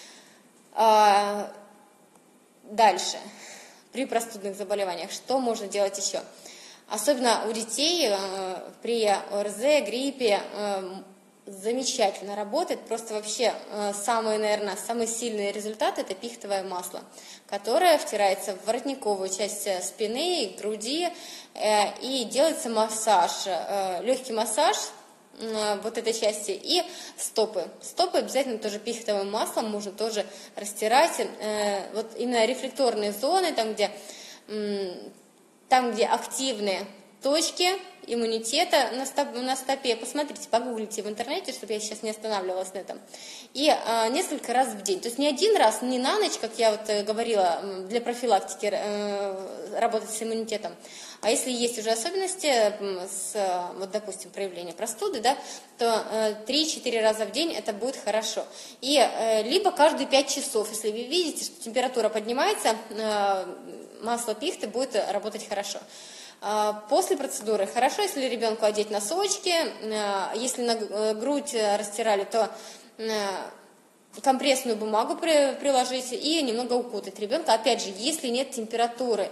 Дальше, при простудных заболеваниях, что можно делать еще? Особенно у детей при ОРЗ, гриппе замечательно работает. Просто вообще самый сильный результат – это пихтовое масло, которое втирается в воротниковую часть спины и груди, и делается массаж, легкий массаж вот этой части, и стопы. Стопы обязательно тоже пихтовым маслом можно тоже растирать. Вот именно рефлекторные зоны, там, где активные точки иммунитета на стопе. Посмотрите, погуглите в интернете, чтобы я сейчас не останавливалась на этом. И несколько раз в день. То есть не один раз, не на ночь, как я вот говорила, для профилактики работать с иммунитетом. А если есть уже особенности, вот, допустим, проявление простуды, да, то 3-4 раза в день это будет хорошо. И либо каждые 5 часов, если вы видите, что температура поднимается, масло пихты будет работать хорошо. После процедуры хорошо, если ребенку одеть носочки, если на грудь растирали, то компрессную бумагу приложить и немного укутать ребенка. Опять же, если нет температуры,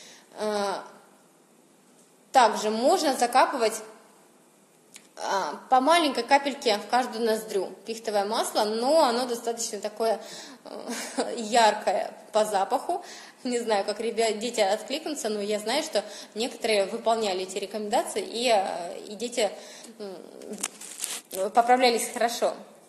также можно закапывать по маленькой капельке в каждую ноздрю пихтовое масло, но оно достаточно такое яркое по запаху. Не знаю, как дети откликнутся, но я знаю, что некоторые выполняли эти рекомендации, и дети поправлялись хорошо.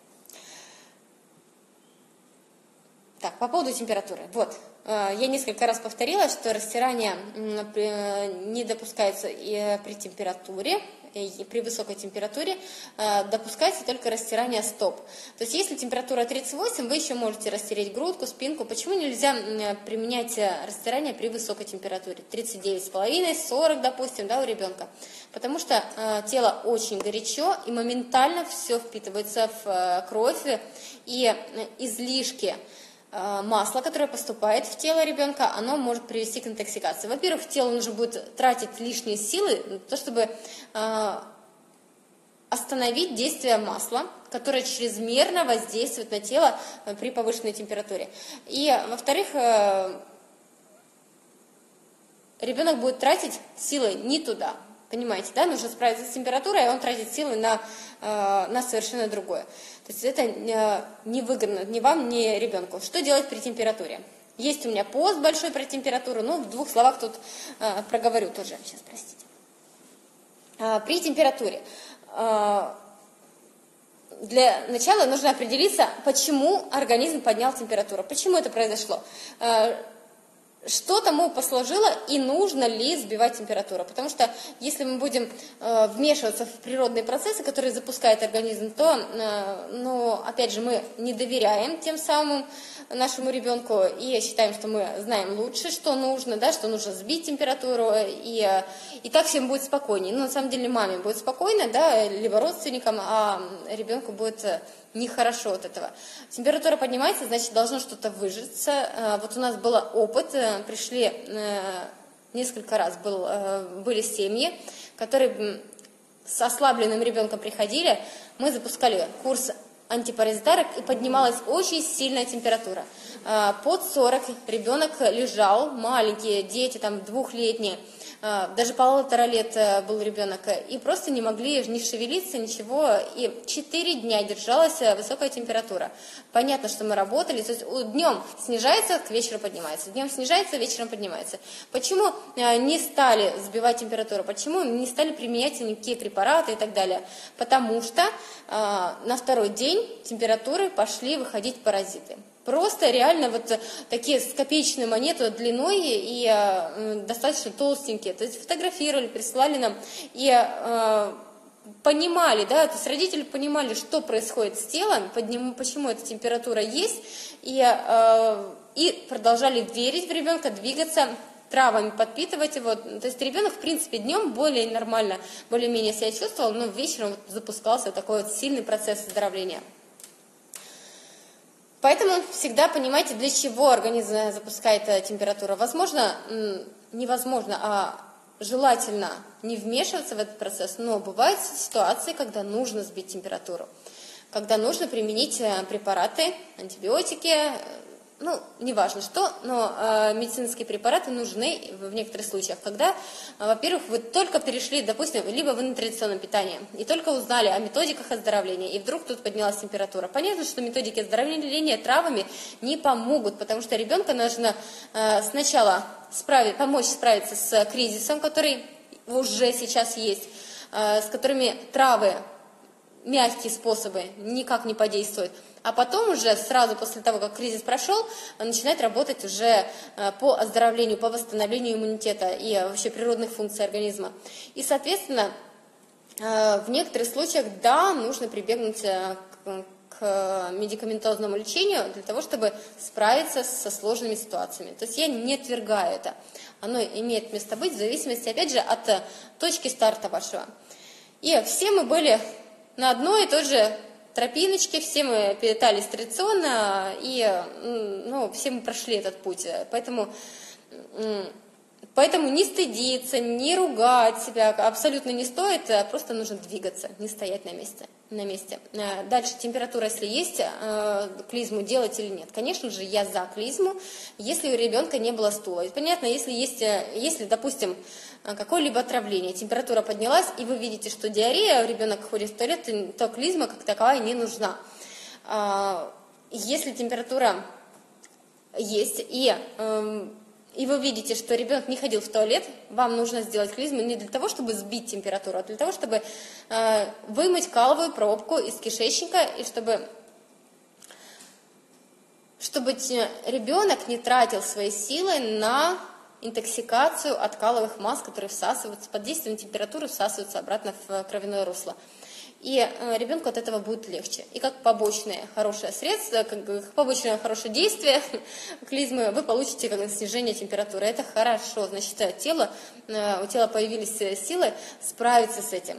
Так, по поводу температуры. Вот, я несколько раз повторила, что растирание не допускается и при температуре, и при высокой температуре допускается только растирание стоп. То есть если температура 38, вы еще можете растереть грудку, спинку. Почему нельзя применять растирание при высокой температуре? 39,5, 40, допустим, да, у ребенка. Потому что тело очень горячо, и моментально все впитывается в кровь, и излишки масло, которое поступает в тело ребенка, оно может привести к интоксикации. Во-первых, телу нужно будет тратить лишние силы на то, чтобы остановить действие масла, которое чрезмерно воздействует на тело при повышенной температуре. И, во-вторых, ребенок будет тратить силы не туда. Понимаете, да? Нужно справиться с температурой, а он тратит силы на совершенно другое. То есть это невыгодно ни вам, ни ребенку. Что делать при температуре? Есть у меня пост большой про температуру, но в 2 словах тут проговорю тоже. Сейчас, простите. При температуре для начала нужно определиться, почему организм поднял температуру, почему это произошло. Что тому послужило и нужно ли сбивать температуру. Потому что если мы будем вмешиваться в природные процессы, которые запускает организм, то, опять же, мы не доверяем тем самым нашему ребенку и считаем, что мы знаем лучше, что нужно, да, что нужно сбить температуру, и так всем будет спокойнее. Но на самом деле маме будет спокойно, да, либо родственникам, а ребенку будет нехорошо от этого. Температура поднимается, значит, должно что-то выжиться. Вот у нас был опыт, пришли несколько раз, были семьи, которые с ослабленным ребенком приходили, мы запускали курс антипаразитарок, и поднималась очень сильная температура. Под 40 ребенок лежал, маленькие дети, там 2-летние, даже 1,5 лет был ребенок, и просто не могли ни шевелиться, ничего, и 4 дня держалась высокая температура. Понятно, что мы работали, то есть днем снижается, к вечеру поднимается, днем снижается, вечером поднимается. Почему не стали сбивать температуру, почему не стали применять никакие препараты и так далее? Потому что на 2-й день температуры пошли выходить паразиты. Просто реально вот такие с копеечную монету длиной и достаточно толстенькие. То есть фотографировали, присылали нам и понимали, да, то есть родители понимали, что происходит с телом, почему эта температура есть, и продолжали верить в ребенка, двигаться, травами подпитывать его. То есть ребенок, в принципе, днем более нормально, более-менее себя чувствовал, но вечером вот запускался такой вот сильный процесс оздоровления. Поэтому всегда понимайте, для чего организм запускает температуру. Возможно, невозможно, а желательно не вмешиваться в этот процесс, но бывают ситуации, когда нужно сбить температуру, когда нужно применить препараты, антибиотики, неважно что, но медицинские препараты нужны в некоторых случаях, когда, во-первых, вы только перешли, допустим, либо вы на традиционном питании, и только узнали о методиках оздоровления, и вдруг тут поднялась температура. Понятно, что методики оздоровления травами не помогут, потому что ребенка нужно сначала помочь справиться с кризисом, который уже сейчас есть, с которыми травы, мягкие способы никак не подействуют. а потом уже сразу после того, как кризис прошел, начинать работать уже по оздоровлению, по восстановлению иммунитета и вообще природных функций организма. И, соответственно, в некоторых случаях, да, нужно прибегнуть к медикаментозному лечению для того, чтобы справиться со сложными ситуациями. То есть я не отвергаю это. Оно имеет место быть в зависимости, опять же, от точки старта вашего. И все мы были на одной и той же тропиночке, все мы питались традиционно, и все мы прошли этот путь. Поэтому не стыдиться, не ругать себя абсолютно не стоит, просто нужно двигаться, не стоять на месте. Дальше температура, если есть, клизму делать или нет. Конечно же, я за клизму, если у ребенка не было стула. И понятно, если, допустим, какое-либо отравление, температура поднялась, и вы видите, что диарея, ребенок ходит в туалет, то клизма как таковая не нужна. Если температура есть, и вы видите, что ребенок не ходил в туалет, вам нужно сделать клизму не для того, чтобы сбить температуру, а для того, чтобы вымыть каловую пробку из кишечника, и чтобы ребенок не тратил свои силы на интоксикацию от каловых масс, которые всасываются, под действием температуры всасываются обратно в кровяное русло. И ребенку от этого будет легче. И как побочное хорошее средство, как побочное хорошее действие клизмы, вы получите снижение температуры. Это хорошо, значит, у тела появились силы справиться с этим.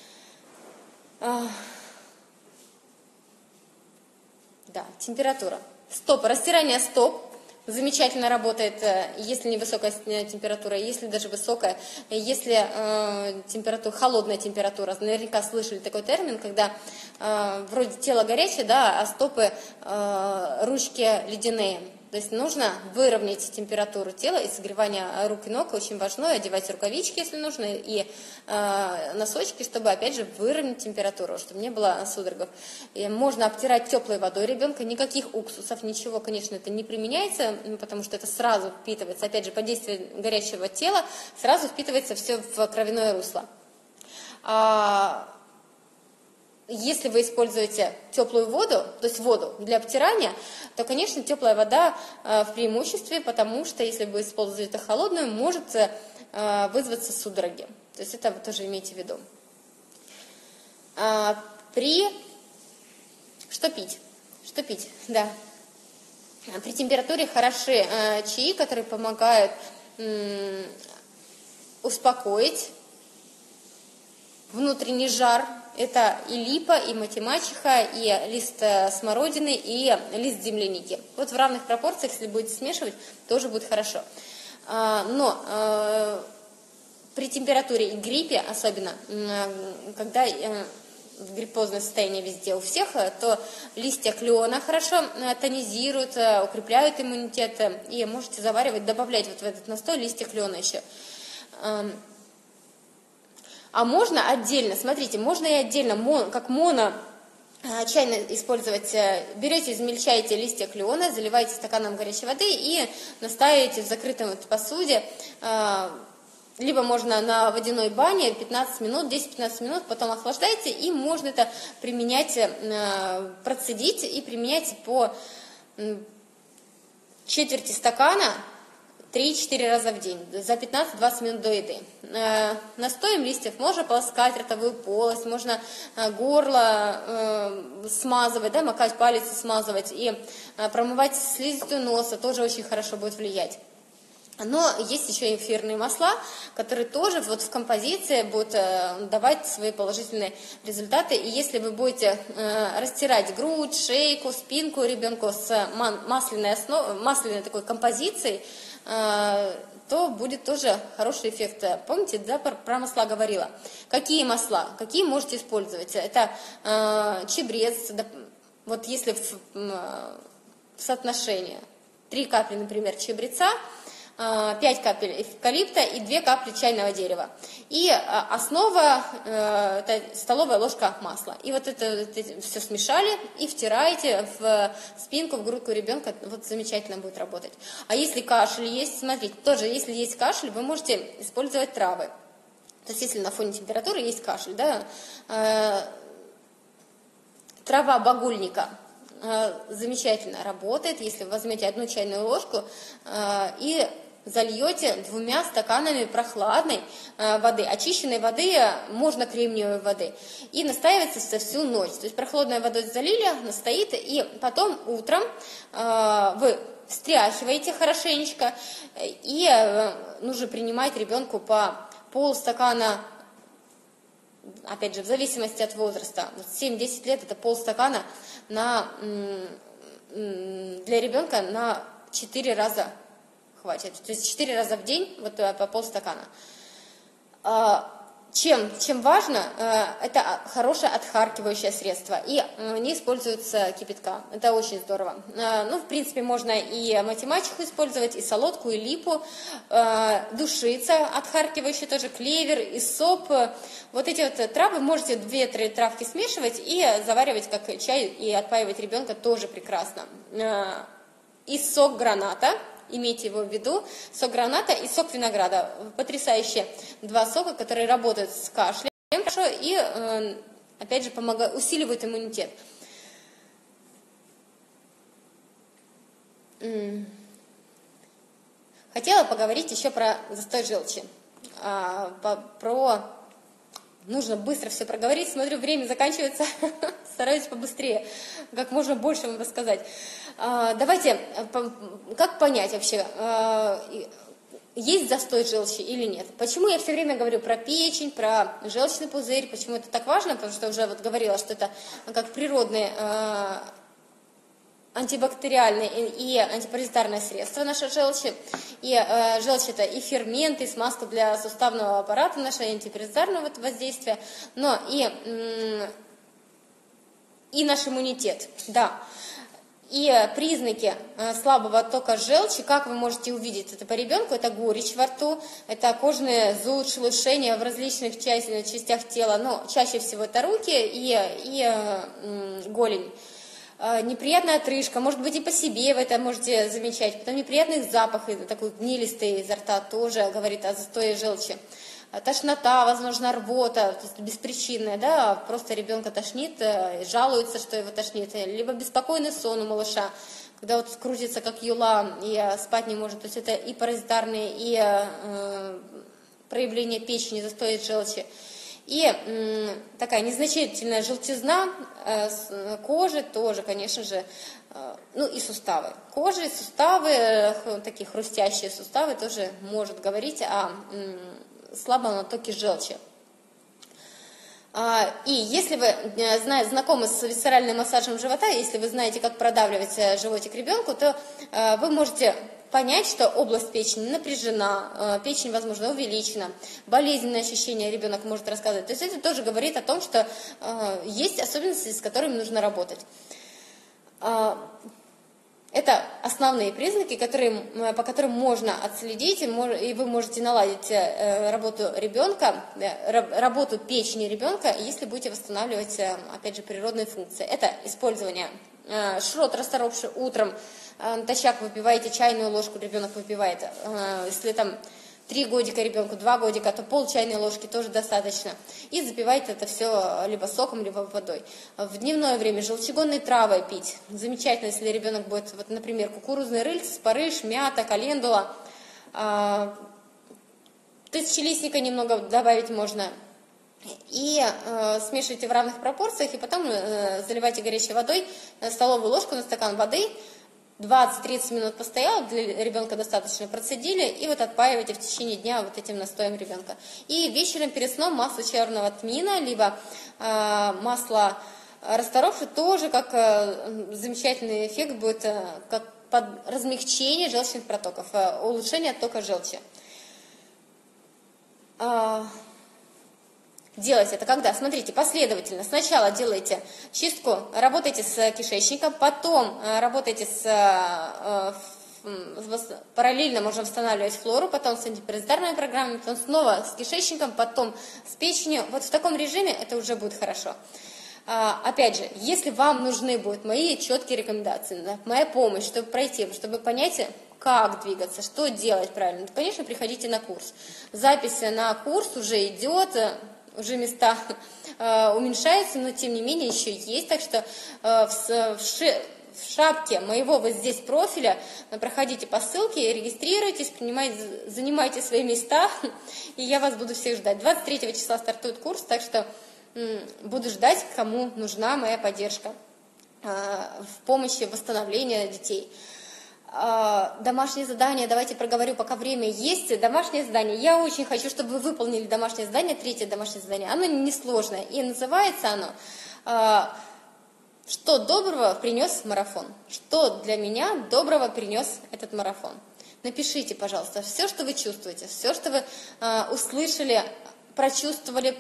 Да, температура. Растирание стоп. Замечательно работает, если невысокая температура, если даже высокая, если холодная температура. Наверняка слышали такой термин, когда вроде тело горячее, да, а стопы, ручки ледяные. То есть нужно выровнять температуру тела, и согревание рук и ног очень важно, и одевать рукавички, если нужно, и носочки, чтобы, опять же, выровнять температуру, чтобы не было судорогов. И можно обтирать теплой водой ребенка, никаких уксусов, ничего, конечно, это не применяется, потому что это сразу впитывается, опять же, под действием горячего тела, сразу впитывается все в кровяное русло. Если вы используете теплую воду, то есть воду для обтирания, то, конечно, теплая вода в преимуществе, потому что если вы используете холодную, может вызваться судороги. То есть это вы тоже имейте в виду. Что пить? Да. При температуре хороши чаи, которые помогают успокоить внутренний жар. Это и липа, и матемачеха, и лист смородины, и лист земляники. Вот в равных пропорциях, если будете смешивать, тоже будет хорошо. Но при температуре и гриппе, особенно, когда гриппозное состояние везде у всех, то листья клена хорошо тонизируют, укрепляют иммунитет, и можете заваривать, добавлять вот в этот настой листья клена еще. А можно отдельно, смотрите, можно и отдельно, как чайно использовать. Берете, измельчаете листья клена, заливаете стаканом горячей воды и настаиваете в закрытой посуде. Либо можно на водяной бане 15 минут, 10-15 минут, потом охлаждаете, и можно это применять, процедить и применять по четверти стакана 3-4 раза в день, за 15-20 минут до еды. Настоем листьев можно полоскать ротовую полость, можно горло смазывать, да, макать палец и смазывать, и промывать слизистую носа, тоже очень хорошо будет влиять. Но есть еще эфирные масла, которые тоже вот в композиции будут давать свои положительные результаты. И если вы будете растирать грудь, шейку, спинку ребенку с масляной такой композицией, то будет тоже хороший эффект. Помните, да, про масла говорила? Какие масла? Какие можете использовать? Это чебрец, вот если в соотношении 3 капли, например, чебреца, 5 капель эвкалипта и 2 капли чайного дерева. И основа это столовая ложка масла. И вот это все смешали и втираете в спинку, в грудку ребенка. Вот замечательно будет работать. А если кашель есть, смотрите, тоже если есть кашель, вы можете использовать травы. То есть если на фоне температуры есть кашель, да, трава багульника. замечательно работает, если вы возьмете 1 чайную ложку и зальете 2 стаканами прохладной воды, очищенной воды, можно кремниевой воды, и настаивается всю ночь. То есть прохладной водой залили, настоит, и потом утром вы встряхиваете хорошенечко, и нужно принимать ребенку по полстакана, опять же, в зависимости от возраста. 7-10 лет это полстакана для ребенка на 4 раза хватит. То есть 4 раза в день вот по полстакана. Чем важно, это хорошее отхаркивающее средство, и не используется кипятка. Это очень здорово. Ну, в принципе, можно и математику использовать, и солодку, и липу, душица отхаркивающая, тоже клевер, иссоп. Вот эти вот травы, можете 2-3 травки смешивать и заваривать как чай, и отпаивать ребенка тоже прекрасно. И сок граната. Имейте его в виду, сок граната и сок винограда. Потрясающие 2 сока, которые работают с кашлем хорошо и, опять же, усиливают иммунитет. Хотела поговорить еще про застой желчи. Нужно быстро все проговорить. Смотрю, время заканчивается. Стараюсь побыстрее, как можно больше вам рассказать. Давайте, как понять вообще, есть застой желчи или нет? Почему я все время говорю про печень, про желчный пузырь? Почему это так важно? Потому что уже вот говорила, что это как природный антибактериальное и антипаразитарное средство нашей желчи. И желчь это и ферменты, и смазка для суставного аппарата, наше антипаразитарное воздействие, но и наш иммунитет, да. И признаки слабого оттока желчи, как вы можете увидеть это по ребенку, это горечь во рту, это кожный зуд, шелушение в различных частях тела, но чаще всего это руки и голень. Неприятная отрыжка, может быть и по себе вы это можете замечать, потом неприятный запах, такой гнилистый изо рта тоже говорит о застое желчи. Тошнота, возможно, рвота, то есть беспричинная, да, просто ребенка тошнит, жалуется, что его тошнит, либо беспокойный сон у малыша, когда вот крутится как юла и спать не может, то есть это и паразитарные, и проявление печени, застой желчи. И такая незначительная желтизна кожи тоже, конечно же, ну и суставы. Кожа и суставы, такие хрустящие суставы, тоже может говорить о слабом оттоке желчи. И если вы знакомы с висцеральным массажем живота, если вы знаете, как продавливать животик ребенку, то вы можете понять, что область печени напряжена, печень, возможно, увеличена, болезненные ощущения ребенок может рассказывать. То есть это тоже говорит о том, что есть особенности, с которыми нужно работать. Это основные признаки, по которым можно отследить, и вы можете наладить работу ребенка, работу печени ребенка, если будете восстанавливать, опять же, природные функции. Это использование шрот, расторопший утром, натощак выпиваете чайную ложку, ребенок выпивает. Если там 3 годика ребенку, 2 годика, то пол чайной ложки тоже достаточно. И запивайте это все либо соком, либо водой. В дневное время желчегонные травы пить. Замечательно, если ребенок будет, вот, например, кукурузный рыльц, спарыш, мята, календула. Тысячелистника немного добавить можно. И смешивайте в равных пропорциях, и потом заливайте горячей водой, столовую ложку на стакан воды, 20-30 минут постоял, для ребенка достаточно, процедили, и вот отпаивайте в течение дня вот этим настоем ребенка. И вечером перед сном масло черного тмина, либо масло расторопши, тоже как замечательный эффект будет, как под размягчение желчных протоков, улучшение оттока желчи. Делать это когда? Смотрите, последовательно. Сначала делайте чистку, работайте с кишечником, потом работайте параллельно можно восстанавливать флору, потом с антипаразитарными программами, потом снова с кишечником, потом с печенью. Вот в таком режиме это уже будет хорошо. Опять же, если вам нужны будут мои четкие рекомендации, моя помощь, чтобы пройти, чтобы понять, как двигаться, что делать правильно, то, конечно, приходите на курс. Запись на курс уже идет. уже места уменьшаются, но тем не менее еще есть. Так что в шапке моего вот здесь профиля проходите по ссылке, регистрируйтесь, занимайте свои места, и я вас буду всех ждать. 23 числа стартует курс, так что буду ждать, кому нужна моя поддержка в помощи восстановления детей. Домашнее задание, давайте проговорю, пока время есть. Домашнее задание. Я очень хочу, чтобы вы выполнили домашнее задание, 3-е домашнее задание. Оно несложное, и называется оно «Что доброго принес марафон?» Что для меня доброго принес этот марафон? Напишите, пожалуйста, все, что вы чувствуете, все, что вы услышали, прочувствовали,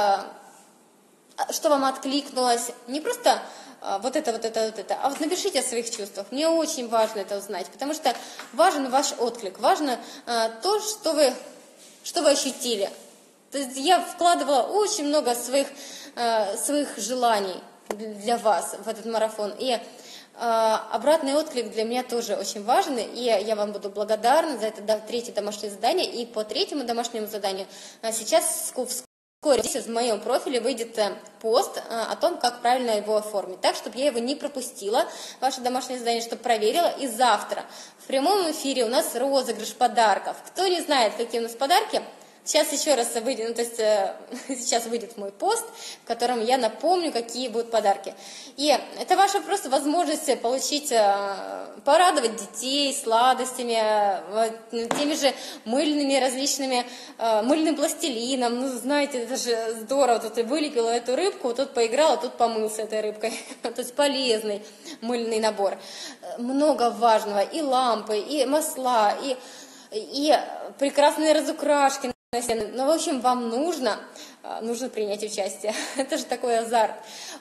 что вам откликнулось. Не просто вот это, а вот напишите о своих чувствах. Мне очень важно это узнать, потому что важен ваш отклик, важно то, что вы ощутили. То есть я вкладывала очень много своих желаний для вас в этот марафон. И обратный отклик для меня тоже очень важен, и я вам буду благодарна за это 3-е домашнее задание. И по 3-му домашнему заданию сейчас вскоре здесь в моем профиле выйдет пост о том, как правильно его оформить, так, чтобы я его не пропустила, ваше домашнее задание, чтобы проверила. И завтра в прямом эфире у нас розыгрыш подарков. Кто не знает, какие у нас подарки, сейчас еще раз выйдет, сейчас выйдет мой пост, в котором я напомню, какие будут подарки. И это ваша просто возможность получить, порадовать детей сладостями, теми же мыльными различными, мыльным пластилином. Ну, знаете, это же здорово. Тут ты вылепила эту рыбку, тут поиграла, тут помылся этой рыбкой. То есть полезный мыльный набор. Много важного. И лампы, и масла, и прекрасные разукрашки. Ну, в общем, вам нужно принять участие. Это же такой азарт.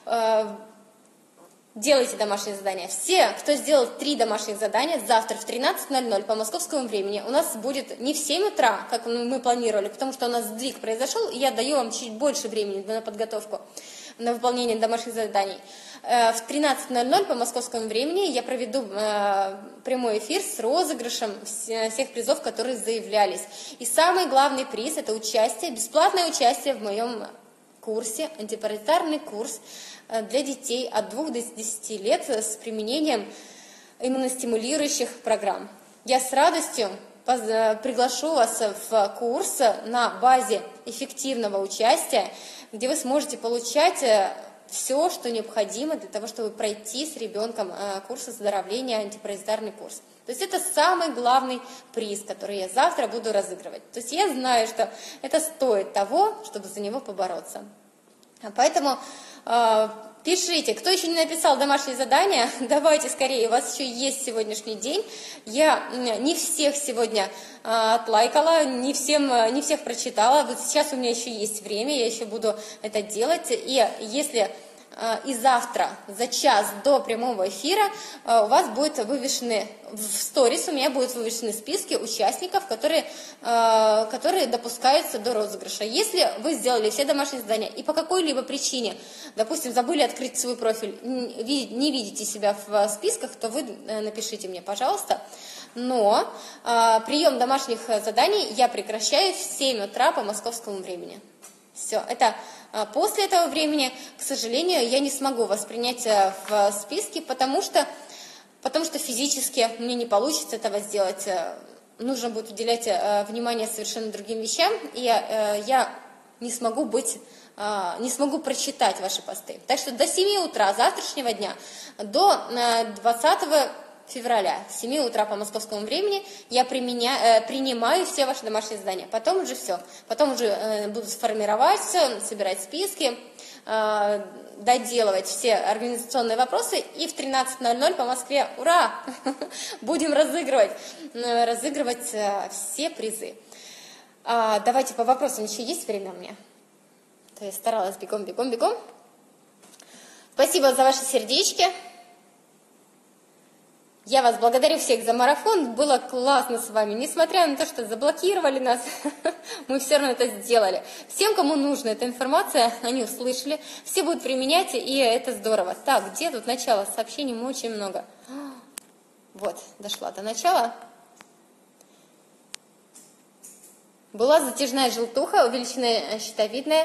Делайте домашнее задание. Все, кто сделал 3 домашних задания, завтра в 13:00 по московскому времени у нас будет не в 7 утра, как мы планировали, потому что у нас сдвиг произошел, и я даю вам чуть больше времени на подготовку, на выполнение домашних заданий. В 13:00 по московскому времени я проведу прямой эфир с розыгрышем всех призов, которые заявлялись. И самый главный приз – это участие, бесплатное участие в моем курсе, антипаразитарный курс для детей от 2 до 10 лет с применением иммуностимулирующих программ. Я с радостью приглашу вас в курс на базе эффективного участия, где вы сможете получать все, что необходимо для того, чтобы пройти с ребенком курс оздоровления, антипаразитарный курс. То есть это самый главный приз, который я завтра буду разыгрывать. То есть я знаю, что это стоит того, чтобы за него побороться. Поэтому пишите, кто еще не написал домашнее задание, давайте скорее, у вас еще есть сегодняшний день. Я не всех сегодня отлайкала, не всех прочитала. Вот сейчас у меня еще есть время, я еще буду это делать. И если и завтра за час до прямого эфира у вас будет вывешены, в сторис у меня будут вывешены списки участников, которые допускаются до розыгрыша. Если вы сделали все домашние задания и по какой-либо причине, допустим, забыли открыть свой профиль, не видите себя в списках, то вы напишите мне, пожалуйста. Но прием домашних заданий я прекращаю в 7 утра по московскому времени. Все, это после этого времени, к сожалению, я не смогу вас принять в списке, потому что физически мне не получится этого сделать. Нужно будет уделять внимание совершенно другим вещам, и я не смогу прочитать ваши посты. Так что до 7 утра завтрашнего дня, до 20 февраля, с 7 утра по московскому времени, я принимаю все ваши домашние задания. Потом уже все. Потом уже буду сформировать все, собирать списки, доделывать все организационные вопросы. И в 13:00 по Москве, ура, будем разыгрывать все призы. Давайте по вопросам. Еще есть время у меня? То я старалась бегом. Спасибо за ваши сердечки. Я вас благодарю всех за марафон, было классно с вами, несмотря на то, что заблокировали нас, мы все равно это сделали. Всем, кому нужна эта информация, они услышали, все будут применять, и это здорово. Так, где тут начало? Сообщений очень много. Вот, дошла до начала. Была затяжная желтуха, увеличенная щитовидная.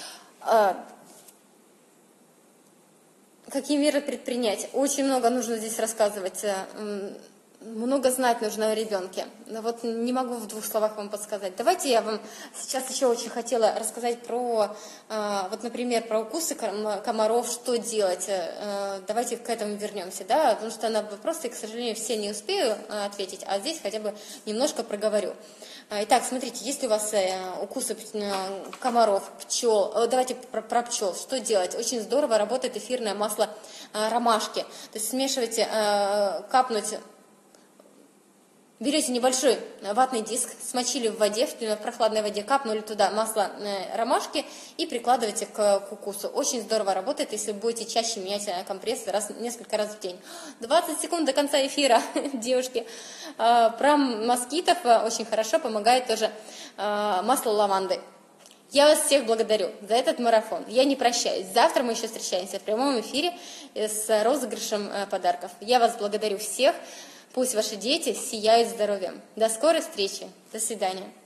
Какие меры предпринять? Очень много нужно здесь рассказывать. Много знать нужно о ребенке. Но вот не могу в 2 словах вам подсказать. Давайте я вам сейчас еще очень хотела рассказать про, вот, например, про укусы комаров, что делать. Давайте к этому вернемся, да, потому что на вопросы, к сожалению, все не успею ответить, а здесь хотя бы немножко проговорю. Итак, смотрите, если у вас укусы комаров, пчел, давайте про пчел, что делать? Очень здорово работает эфирное масло ромашки. То есть смешивайте, капнуть. Берете небольшой ватный диск, смочили в воде, в прохладной воде, капнули туда масло ромашки и прикладываете к укусу. Очень здорово работает, если будете чаще менять компрессы несколько раз в день. 20 секунд до конца эфира, девушки. Про москитов очень хорошо помогает тоже масло лаванды. Я вас всех благодарю за этот марафон. Я не прощаюсь. Завтра мы еще встречаемся в прямом эфире с розыгрышем подарков. Я вас благодарю всех. Пусть ваши дети сияют здоровьем. До скорой встречи. До свидания.